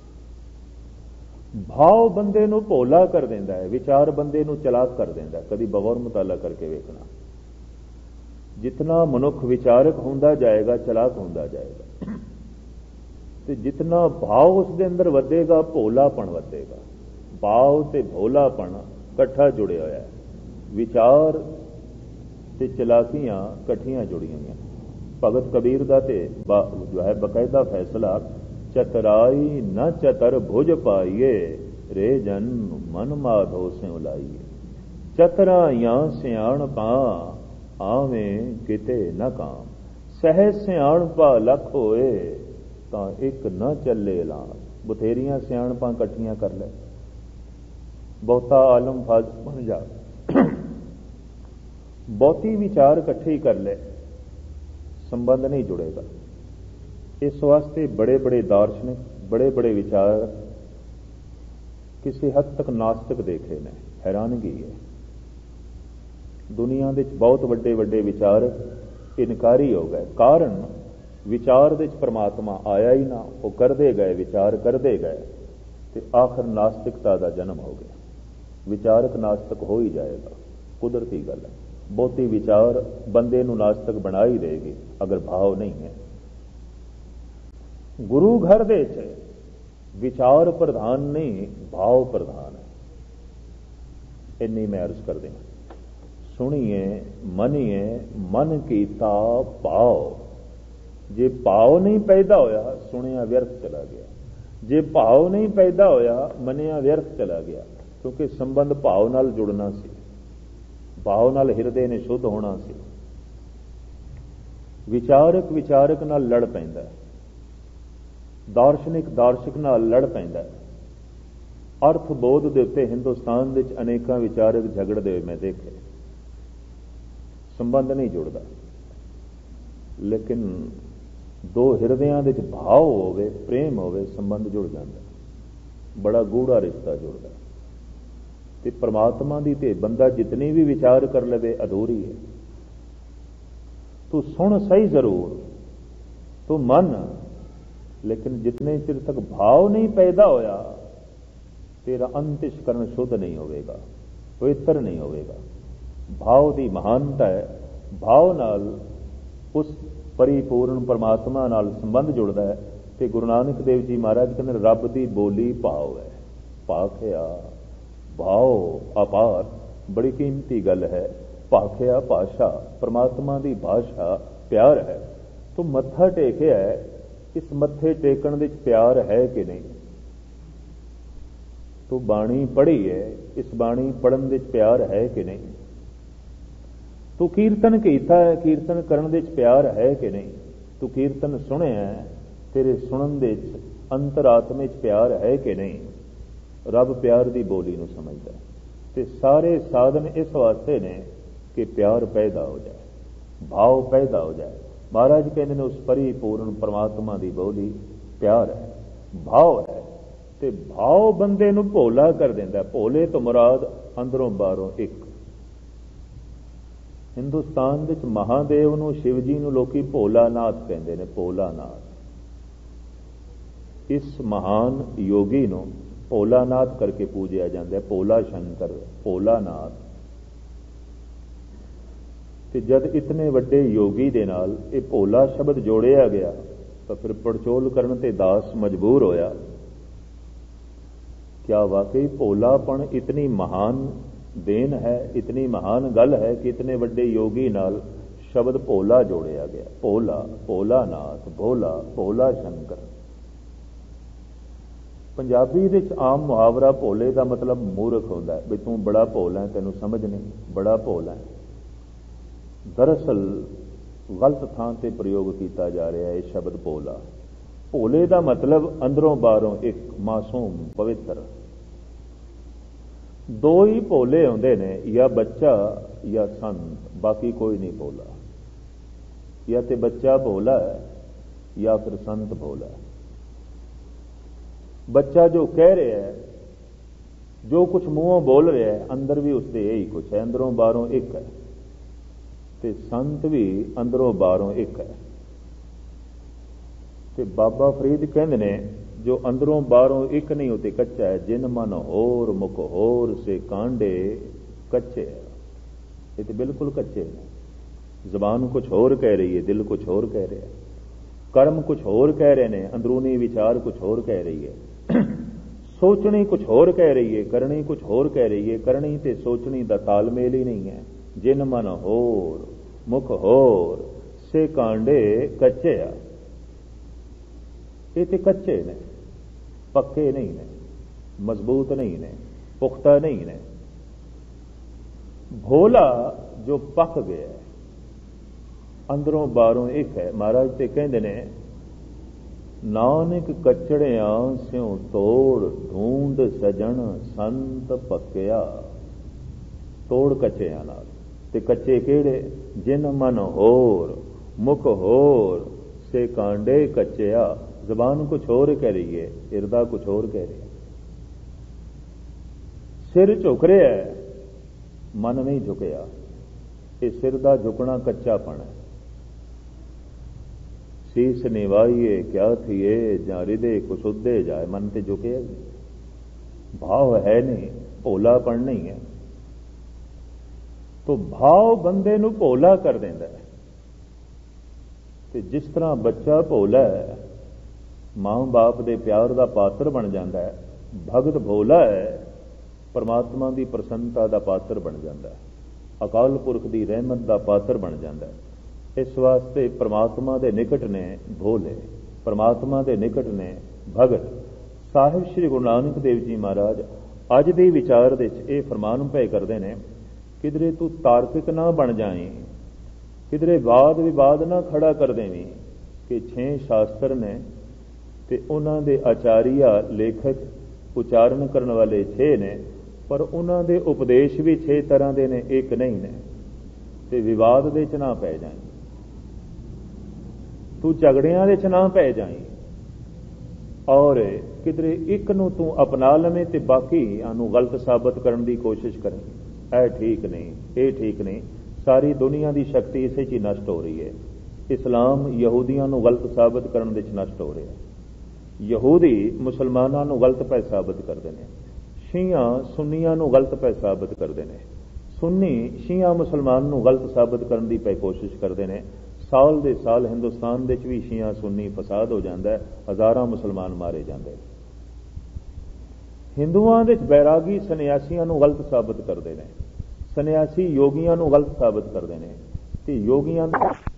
ਭਾਵ ਬੰਦੇ ਨੂੰ ਭੋਲਾ ਕਰ ਦਿੰਦਾ ਹੈ, ਵਿਚਾਰ ਬੰਦੇ ਨੂੰ ਚਲਾਕ ਕਰ ਦਿੰਦਾ ਹੈ। ਕਦੀ ਬਗੌਰ ਮੁਤਾਲਾ ਕਰਕੇ ਵੇਖਣਾ, ਜਿਤਨਾ ਮਨੁੱਖ ਵਿਚਾਰਕ ਹੁੰਦਾ ਜਾਏਗਾ, ਚਲਾਕ ਹੁੰਦਾ ਜਾਏਗਾ, ਤੇ ਜਿਤਨਾ ਭਾਵ ਉਸ ਦੇ ਅੰਦਰ ਵਧੇਗਾ, ਭੋਲਾਪਣ ਵਧੇਗਾ। ਭਾਵ ਤੇ ਭੋਲਾਪਣ ਇਕੱਠਾ ਜੁੜਿਆ ਹੋਇਆ ਹੈ। ਵਿਚਾਰ ਤੇ ਚਲਾਕੀਆਂ ਇਕੱਠੀਆਂ ਜੁੜੀਆਂ ਹੋਈਆਂ। ਭਗਤ ਕਬੀਰ ਦਾ ਤੇ ਜੋ ਹੈ ਬਕਾਇਦਾ ਫੈਸਲਾ, ਚਤਰਾਈ ਨ ਚਤਰ ਭੁਜ ਪਾਈਏ, ਰੇ ਜਨ ਮਨ ਮਾਧੋ ਸਿਉ ਲਾਈਏ। ਚਤਰਾਈਆਂ ਸਿਆਣਪਾ ਆਵੇਂ ਕਿਤੇ ਨ ਕਾਮ, ਸਹਿਜ ਸਿਆਣਪਾ ਲੱਖ ਹੋਏ ਤਾਂ ਇੱਕ ਨਾ ਚੱਲੇ ਲਾ। ਬਥੇਰੀਆਂ ਸਿਆਣਪਾਂ ਇਕੱਠੀਆਂ ਕਰ ਲੈ, ਬਹੁਤਾ ਆਲਮ ਫਾਜ਼ ਬਣ ਜਾ। ਬਹੁਤੀ ਵਿਚਾਰ ਇਕੱਠੇ ਹੀ ਕਰ ਲੈ, ਸੰਬੰਧ ਨਹੀਂ ਜੁੜੇਗਾ। ਇਸ ਵਾਸਤੇ ਬੜੇ ਬੜੇ ਦਾਰਸ਼ਨਿਕ, ਬੜੇ ਬੜੇ ਵਿਚਾਰ ਕਿਸੇ ਹੱਦ ਤੱਕ ਨਾਸਤਿਕ ਦੇਖੇ ਨੇ। ਹੈਰਾਨਗੀ ਹੈ, ਦੁਨੀਆ ਦੇ ਵਿੱਚ ਬਹੁਤ ਵੱਡੇ ਵੱਡੇ ਵਿਚਾਰ ਇਨਕਾਰੀ ਹੋ ਗਏ। ਕਾਰਨ ਵਿਚਾਰ ਦੇ ਵਿੱਚ ਪਰਮਾਤਮਾ ਆਇਆ ਹੀ ਨਾ। ਉਹ ਕਰਦੇ ਗਏ, ਵਿਚਾਰ ਕਰਦੇ ਗਏ, ਤੇ ਆਖਰ ਨਾਸਤਿਕਤਾ ਦਾ ਜਨਮ ਹੋ ਗਿਆ। ਵਿਚਾਰਕ ਨਾਸਤਿਕ ਹੋ ਹੀ ਜਾਏਗਾ, ਕੁਦਰਤੀ ਗੱਲ ਹੈ। ਬਹੁਤੀ ਵਿਚਾਰ ਬੰਦੇ ਨੂੰ ਨਾਸਤਿਕ ਬਣਾ ਹੀ ਦੇਗੀ ਅਗਰ ਭਾਵ ਨਹੀਂ ਹੈ। ਗੁਰੂ ਘਰ ਦੇ ਵਿੱਚ ਵਿਚਾਰ ਪ੍ਰਧਾਨ ਨਹੀਂ, ਭਾਵ ਪ੍ਰਧਾਨ ਹੈ। ਇੰਨੀ ਮੈਂ ਅਰਜ਼ ਕਰਦੇ ਹਾਂ। ਸੁਣੀਏ ਮੰਨੀਏ ਮਨ ਕੀਤਾ ਭਾਵ। ਜੇ ਭਾਵ ਨਹੀਂ ਪੈਦਾ ਹੋਇਆ, ਸੁਣਿਆ ਵਿਅਰਥ ਚਲਾ ਗਿਆ। ਜੇ ਭਾਵ ਨਹੀਂ ਪੈਦਾ ਹੋਇਆ, ਮੰਨਿਆ ਵਿਅਰਥ ਚਲਾ ਗਿਆ। ਕਿਉਂਕਿ ਸੰਬੰਧ ਭਾਵ ਨਾਲ ਜੁੜਨਾ ਸੀ, ਭਾਵ ਨਾਲ ਹਿਰਦੇ ਨੇ ਸ਼ੁੱਧ ਹੋਣਾ ਸੀ। ਵਿਚਾਰਕ ਵਿਚਾਰਕ ਨਾਲ ਲੜ ਪੈਂਦਾ, ਦਾਰਸ਼ਨਿਕ ਦਾਰਸ਼ਨਿਕ ਨਾਲ ਲੜ ਪੈਂਦਾ। ਅਰਥ ਬੋਧ ਦੇ ਉੱਤੇ ਹਿੰਦੁਸਤਾਨ ਵਿੱਚ ਅਨੇਕਾਂ ਵਿਚਾਰਕ ਝਗੜਦੇ ਹੋਏ ਮੈਂ ਦੇਖੇ। ਸੰਬੰਧ ਨਹੀਂ ਜੁੜਦਾ, ਲੇਕਿਨ ਦੋ ਹਿਰਦਿਆਂ ਦੇ ਵਿੱਚ ਭਾਵ ਹੋਵੇ, ਪ੍ਰੇਮ ਹੋਵੇ, ਸੰਬੰਧ ਜੁੜ ਜਾਂਦਾ। ਬੜਾ ਗੂੜਾ ਰਿਸ਼ਤਾ ਜੁੜਦਾ। ਤੇ ਪਰਮਾਤਮਾ ਦੀ ਤੇ ਬੰਦਾ ਜਿਤਨੀ ਵੀ ਵਿਚਾਰ ਕਰ ਲਵੇ ਅਧੂਰੀ ਹੈ। ਤੂੰ ਸੁਣ ਸਹੀ ਜ਼ਰੂਰ, ਤੂੰ ਮੰਨ, ਲੇਕਿਨ ਜਿਤਨੇ ਚਿਰ ਤੱਕ ਭਾਵ ਨਹੀਂ ਪੈਦਾ ਹੋਇਆ, ਤੇਰਾ ਅੰਤਿਸ਼ਕਰਨ ਸ਼ੁੱਧ ਨਹੀਂ ਹੋਵੇਗਾ, ਪਵਿੱਤਰ ਨਹੀਂ ਹੋਵੇਗਾ। ਭਾਵ ਦੀ ਮਹਾਨਤਾ ਹੈ। ਭਾਵ ਨਾਲ ਉਸ ਪਰਿਪੂਰਨ ਪਰਮਾਤਮਾ ਨਾਲ ਸੰਬੰਧ ਜੁੜਦਾ ਹੈ। ਤੇ ਗੁਰੂ ਨਾਨਕ ਦੇਵ ਜੀ ਮਹਾਰਾਜ ਕਹਿੰਦੇ ਰੱਬ ਦੀ ਬੋਲੀ ਭਾਵ ਹੈ। ਭਾਖਿਆ ਭਾਵ ਅਪਾਰ, ਬੜੀ ਕੀਮਤੀ ਗੱਲ ਹੈ। ਭਾਖਿਆ ਭਾਸ਼ਾ, ਪਰਮਾਤਮਾ ਦੀ ਭਾਸ਼ਾ ਪਿਆਰ ਹੈ। ਤੂੰ ਮੱਥਾ ਟੇਕਿਆ, ਇਸ ਮੱਥੇ ਟੇਕਣ ਵਿੱਚ ਪਿਆਰ ਹੈ ਕਿ ਨਹੀਂ? ਤੂੰ ਬਾਣੀ ਪੜ੍ਹੀ ਹੈ, ਇਸ ਬਾਣੀ ਪੜ੍ਹਨ ਵਿੱਚ ਪਿਆਰ ਹੈ ਕਿ ਨਹੀਂ? ਤੂੰ ਕੀਰਤਨ ਕੀਤਾ ਹੈ, ਕੀਰਤਨ ਕਰਨ ਵਿੱਚ ਪਿਆਰ ਹੈ ਕਿ ਨਹੀਂ? ਤੂੰ ਕੀਰਤਨ ਸੁਣਿਆ, ਤੇਰੇ ਸੁਣਨ ਦੇ ਵਿੱਚ ਅੰਤਰਾਤਮਾ ਵਿੱਚ ਪਿਆਰ ਹੈ ਕਿ ਨਹੀਂ? ਰੱਬ ਪਿਆਰ ਦੀ ਬੋਲੀ ਨੂੰ ਸਮਝਦਾ। ਤੇ ਸਾਰੇ ਸਾਧਨ ਇਸ ਵਾਸਤੇ ਨੇ ਕਿ ਪਿਆਰ ਪੈਦਾ ਹੋ ਜਾਏ, ਭਾਵ ਪੈਦਾ ਹੋ ਜਾਏ। ਮਹਾਰਾਜ ਕਹਿੰਦੇ ਨੇ ਉਸ ਪਰਿਪੂਰਨ ਪਰਮਾਤਮਾ ਦੀ ਬੋਲੀ ਪਿਆਰ ਹੈ, ਭਾਵ ਹੈ। ਤੇ ਭਾਵ ਬੰਦੇ ਨੂੰ ਭੋਲਾ ਕਰ ਦਿੰਦਾ। ਭੋਲੇ ਤੋਂ ਮੁਰਾਦ ਅੰਦਰੋਂ ਬਾਹਰੋਂ ਇੱਕ। ਹਿੰਦੁਸਤਾਨ ਵਿੱਚ ਮਹਾਦੇਵ ਨੂੰ, ਸ਼ਿਵ ਜੀ ਨੂੰ ਲੋਕੀ ਭੋਲਾਨਾਥ ਕਹਿੰਦੇ ਨੇ। ਭੋਲਾਨਾਥ, ਇਸ ਮਹਾਨ ਯੋਗੀ ਨੂੰ ਭੋਲਾਨਾਥ ਕਰਕੇ ਪੂਜਿਆ ਜਾਂਦਾ ਹੈ। ਭੋਲਾ ਸ਼ੰਕਰ, ਭੋਲਾਨਾਥ। ਤੇ ਜਦ ਇਤਨੇ ਵੱਡੇ ਯੋਗੀ ਦੇ ਨਾਲ ਇਹ ਭੋਲਾ ਸ਼ਬਦ ਜੋੜਿਆ ਗਿਆ, ਤਾਂ ਫਿਰ ਪੜਚੋਲ ਕਰਨ ਤੇ ਦਾਸ ਮਜਬੂਰ ਹੋਇਆ। ਕਿਆ ਵਾਕਈ ਭੋਲਾਪਣ ਇਤਨੀ ਮਹਾਨ ਦੇਨ ਹੈ, ਇਤਨੀ ਮਹਾਨ ਗੱਲ ਹੈ ਕਿ ਇਤਨੇ ਵੱਡੇ ਯੋਗੀ ਨਾਲ ਸ਼ਬਦ ਭੋਲਾ ਜੋੜਿਆ ਗਿਆ। ਭੋਲਾ, ਭੋਲਾਨਾਥ, ਭੋਲਾ, ਭੋਲਾ ਸ਼ੰਕਰ। ਪੰਜਾਬੀ ਵਿੱਚ ਆਮ ਮੁਹਾਵਰਾ ਭੋਲੇ ਦਾ ਮਤਲਬ ਮੂਰਖ ਹੁੰਦਾ ਹੈ, ਵੀ ਤੂੰ ਬੜਾ ਭੋਲਾ ਹੈ, ਤੈਨੂੰ ਸਮਝ ਨਹੀਂ, ਬੜਾ ਭੋਲਾ ਹੈ। ਦਰਅਸਲ ਗਲਤ ਥਾਂ ਤੇ ਪ੍ਰਯੋਗ ਕੀਤਾ ਜਾ ਰਿਹਾ ਹੈ ਇਹ ਸ਼ਬਦ ਭੋਲਾ। ਭੋਲੇ ਦਾ ਮਤਲਬ ਅੰਦਰੋਂ ਬਾਹਰੋਂ ਇੱਕ, ਮਾਸੂਮ, ਪਵਿੱਤਰ। ਦੋ ਹੀ ਭੋਲੇ ਹੁੰਦੇ ਨੇ, ਜਾਂ ਬੱਚਾ ਜਾਂ ਸੰਤ, ਬਾਕੀ ਕੋਈ ਨਹੀਂ ਭੋਲਾ। ਜਾਂ ਤੇ ਬੱਚਾ ਭੋਲਾ ਹੈ ਜਾਂ ਫਿਰ ਸੰਤ ਭੋਲਾ ਹੈ। ਬੱਚਾ ਜੋ ਕਹਿ ਰਿਹਾ ਹੈ, ਜੋ ਕੁਝ ਮੂੰਹੋਂ ਬੋਲ ਰਿਹਾ ਹੈ, ਅੰਦਰ ਵੀ ਉਸਦੇ ਇਹੀ ਕੁਝ ਹੈ, ਅੰਦਰੋਂ ਬਾਹਰੋਂ ਇੱਕ ਹੈ। ਤੇ ਸੰਤ ਵੀ ਅੰਦਰੋਂ ਬਾਹਰੋਂ ਇੱਕ ਹੈ। ਤੇ ਬਾਬਾ ਫਰੀਦ ਕਹਿੰਦੇ ਨੇ ਜੋ ਅੰਦਰੋਂ ਬਾਹਰੋਂ ਇੱਕ ਨਹੀਂ ਉਤੇ ਕੱਚਾ ਹੈ। ਜਿਨ ਮਨ ਹੋਰ ਮੁਖ ਹੋਰ ਸੇ ਕਾਂਡੇ ਕੱਚੇ ਹੈ। ਇਹ ਤੇ ਬਿਲਕੁਲ ਕੱਚੇ ਨੇ। ਜ਼ਬਾਨ ਕੁਝ ਹੋਰ ਕਹਿ ਰਹੀ ਹੈ, ਦਿਲ ਕੁਝ ਹੋਰ ਕਹਿ ਰਿਹਾ ਹੈ, ਕਰਮ ਕੁਝ ਹੋਰ ਕਹਿ ਰਹੇ ਨੇ, ਅੰਦਰੂਨੀ ਵਿਚਾਰ ਕੁਝ ਹੋਰ ਕਹਿ ਰਹੀ ਹੈ, ਸੋਚਣੀ ਕੁਝ ਹੋਰ ਕਹਿ ਰਹੀ ਹੈ, ਕਰਨੀ ਕੁਝ ਹੋਰ ਕਹਿ ਰਹੀ ਹੈ। ਕਰਨੀ ਤੇ ਸੋਚਣੀ ਦਾ ਤਾਲਮੇਲ ਹੀ ਨਹੀਂ ਹੈ। ਜਿਨ ਮਨ ਹੋਰ ਮੁਖ ਹੋਰ ਸੇ ਕਾਂਡੇ ਕੱਚੇ ਆ। ਇਹ ਤੇ ਕੱਚੇ ਨੇ, ਪੱਕੇ ਨਹੀਂ ਨੇ, ਮਜ਼ਬੂਤ ਨਹੀਂ ਨੇ, ਪੁਖਤਾ ਨਹੀਂ ਨੇ। ਭੋਲਾ ਜੋ ਪੱਕ ਗਿਆ ਅੰਦਰੋਂ ਬਾਹਰੋਂ ਇੱਕ ਹੈ। ਮਹਾਰਾਜ ਤੇ ਕਹਿੰਦੇ ਨੇ ਨਾਨਕ ਕਚੜਿਆਂ ਸਿਉ ਤੋੜ ਢੂੰਡ ਸਜਣ ਸੰਤ ਪੱਕਿਆ। ਤੋੜ ਕੱਚਿਆਂ ਨਾਲ, ਤੇ ਕੱਚੇ ਕਿਹੜੇ? ਜਿਨ ਮਨ ਹੋਰ ਮੁਖ ਹੋਰ ਸੇ ਕਾਂਡੇ ਕੱਚਿਆ। ਜ਼ਬਾਨ ਕੁਛ ਹੋਰ ਕਹਿ ਰਹੀ ਹੈ, ਹਿਰਦਾ ਕੁਛ ਹੋਰ ਕਹਿ ਰਿਹਾ। ਸਿਰ ਝੁਕ ਰਿਹਾ ਹੈ, ਮਨ ਨਹੀਂ ਝੁਕਿਆ। ਇਹ ਸਿਰ ਦਾ ਝੁਕਣਾ ਕੱਚਾਪਣ ਹੈ। ਸੀਸ ਨਿਵਾਈਏ ਕਿਆ ਥੀਏ ਜਾਂ ਹਿਰਦੇ ਕੁਸੁੱਦੇ ਜਾਏ। ਮਨ ਤੇ ਝੁਕਿਆ, ਭਾਵ ਹੈ ਨਹੀਂ, ਭੋਲਾਪਣ ਨਹੀਂ ਹੈ। ਤੋ ਭਾਵ ਬੰਦੇ ਨੂੰ ਭੋਲਾ ਕਰ ਦਿੰਦਾ ਹੈ। ਤੇ ਜਿਸ ਤਰ੍ਹਾਂ ਬੱਚਾ ਭੋਲਾ ਹੈ, ਮਾਂ ਬਾਪ ਦੇ ਪਿਆਰ ਦਾ ਪਾਤਰ ਬਣ ਜਾਂਦਾ ਹੈ, ਭਗਤ ਭੋਲਾ ਹੈ, ਪਰਮਾਤਮਾ ਦੀ ਪ੍ਰਸੰਨਤਾ ਦਾ ਪਾਤਰ ਬਣ ਜਾਂਦਾ ਹੈ, ਅਕਾਲ ਪੁਰਖ ਦੀ ਰਹਿਮਤ ਦਾ ਪਾਤਰ ਬਣ ਜਾਂਦਾ ਹੈ। ਇਸ ਵਾਸਤੇ ਪਰਮਾਤਮਾ ਦੇ ਨਿਕਟ ਨੇ ਭੋਲੇ, ਪਰਮਾਤਮਾ ਦੇ ਨਿਕਟ ਨੇ ਭਗਤ। ਸਾਹਿਬ ਸ੍ਰੀ ਗੁਰੂ ਨਾਨਕ ਦੇਵ ਜੀ ਮਹਾਰਾਜ ਅੱਜ ਦੇ ਵਿਚਾਰ ਦੇ ਵਿੱਚ ਇਹ ਫਰਮਾਨ ਪਏ ਕਰਦੇ ਨੇ, ਕਿਧਰੇ ਤੂੰ ਤਾਰਕਿਕ ਨਾ ਬਣ ਜਾਈਂ, ਕਿਧਰੇ ਵਾਦ ਵਿਵਾਦ ਨਾ ਖੜਾ ਕਰ ਦੇਵੀਂ। ਕਿ ਛੇ ਸ਼ਾਸਤਰ ਨੇ ਤੇ ਉਹਨਾਂ ਦੇ ਆਚਾਰੀਆ ਲੇਖਕ ਉਚਾਰਨ ਕਰਨ ਵਾਲੇ ਛੇ ਨੇ, ਪਰ ਉਹਨਾਂ ਦੇ ਉਪਦੇਸ਼ ਵੀ ਛੇ ਤਰ੍ਹਾਂ ਦੇ ਨੇ, ਇੱਕ ਨਹੀਂ ਨੇ। ਤੇ ਵਿਵਾਦ ਦੇ ਚ ਨਾ ਪੈ ਜਾਈਂ, ਤੂੰ ਝਗੜਿਆਂ ਦੇ ਚ ਨਾ ਪੈ ਜਾਈਂ, ਔਰ ਕਿਧਰੇ ਇੱਕ ਨੂੰ ਤੂੰ ਅਪਣਾ ਲਵੇਂ ਤੇ ਬਾਕੀਆਂ ਨੂੰ ਗਲਤ ਸਾਬਤ ਕਰਨ ਦੀ ਕੋਸ਼ਿਸ਼ ਕਰੇ। ਇਹ ਠੀਕ ਨਹੀਂ, ਇਹ ਠੀਕ ਨਹੀਂ। ਸਾਰੀ ਦੁਨੀਆ ਦੀ ਸ਼ਕਤੀ ਇਸੇ 'ਚ ਹੀ ਨਸ਼ਟ ਹੋ ਰਹੀ ਹੈ। ਇਸਲਾਮ ਯਹੂਦੀਆਂ ਨੂੰ ਗਲਤ ਸਾਬਤ ਕਰਨ ਦੇ 'ਚ ਨਸ਼ਟ ਹੋ ਰਿਹਾ। ਯਹੂਦੀ ਮੁਸਲਮਾਨਾਂ ਨੂੰ ਗਲਤ ਪੈ ਸਾਬਤ ਕਰਦੇ ਨੇ, ਸ਼ੀਆ ਸੁੰਨੀਆਂ ਨੂੰ ਗਲਤ ਪੈ ਸਾਬਤ ਕਰਦੇ ਨੇ, ਸੁੰਨੀ ਸ਼ੀਆ ਮੁਸਲਮਾਨ ਨੂੰ ਗਲਤ ਸਾਬਤ ਕਰਨ ਦੀ ਪੈ ਕੋਸ਼ਿਸ਼ ਕਰਦੇ ਨੇ। ਸਾਲ ਦੇ ਸਾਲ ਹਿੰਦੁਸਤਾਨ ਦੇ ਵਿੱਚ ਵੀ ਸ਼ੀਆ ਸੁੰਨੀ ਫਸਾਦ ਹੋ ਜਾਂਦਾ ਹੈ, ਹਜ਼ਾਰਾਂ ਮੁਸਲਮਾਨ ਮਾਰੇ ਜਾਂਦੇ। ਹਿੰਦੂਆਂ ਦੇ ਵਿੱਚ ਬੈਰਾਗੀ ਸੰਨਿਆਸੀਆਂ ਨੂੰ ਗਲਤ ਸਾਬਤ ਕਰਦੇ ਨੇ, ਸੰਨਿਆਸੀ ਯੋਗੀਆਂ ਨੂੰ ਗਲਤ ਸਾਬਤ ਕਰਦੇ ਨੇ, ਤੇ ਯੋਗੀਆਂ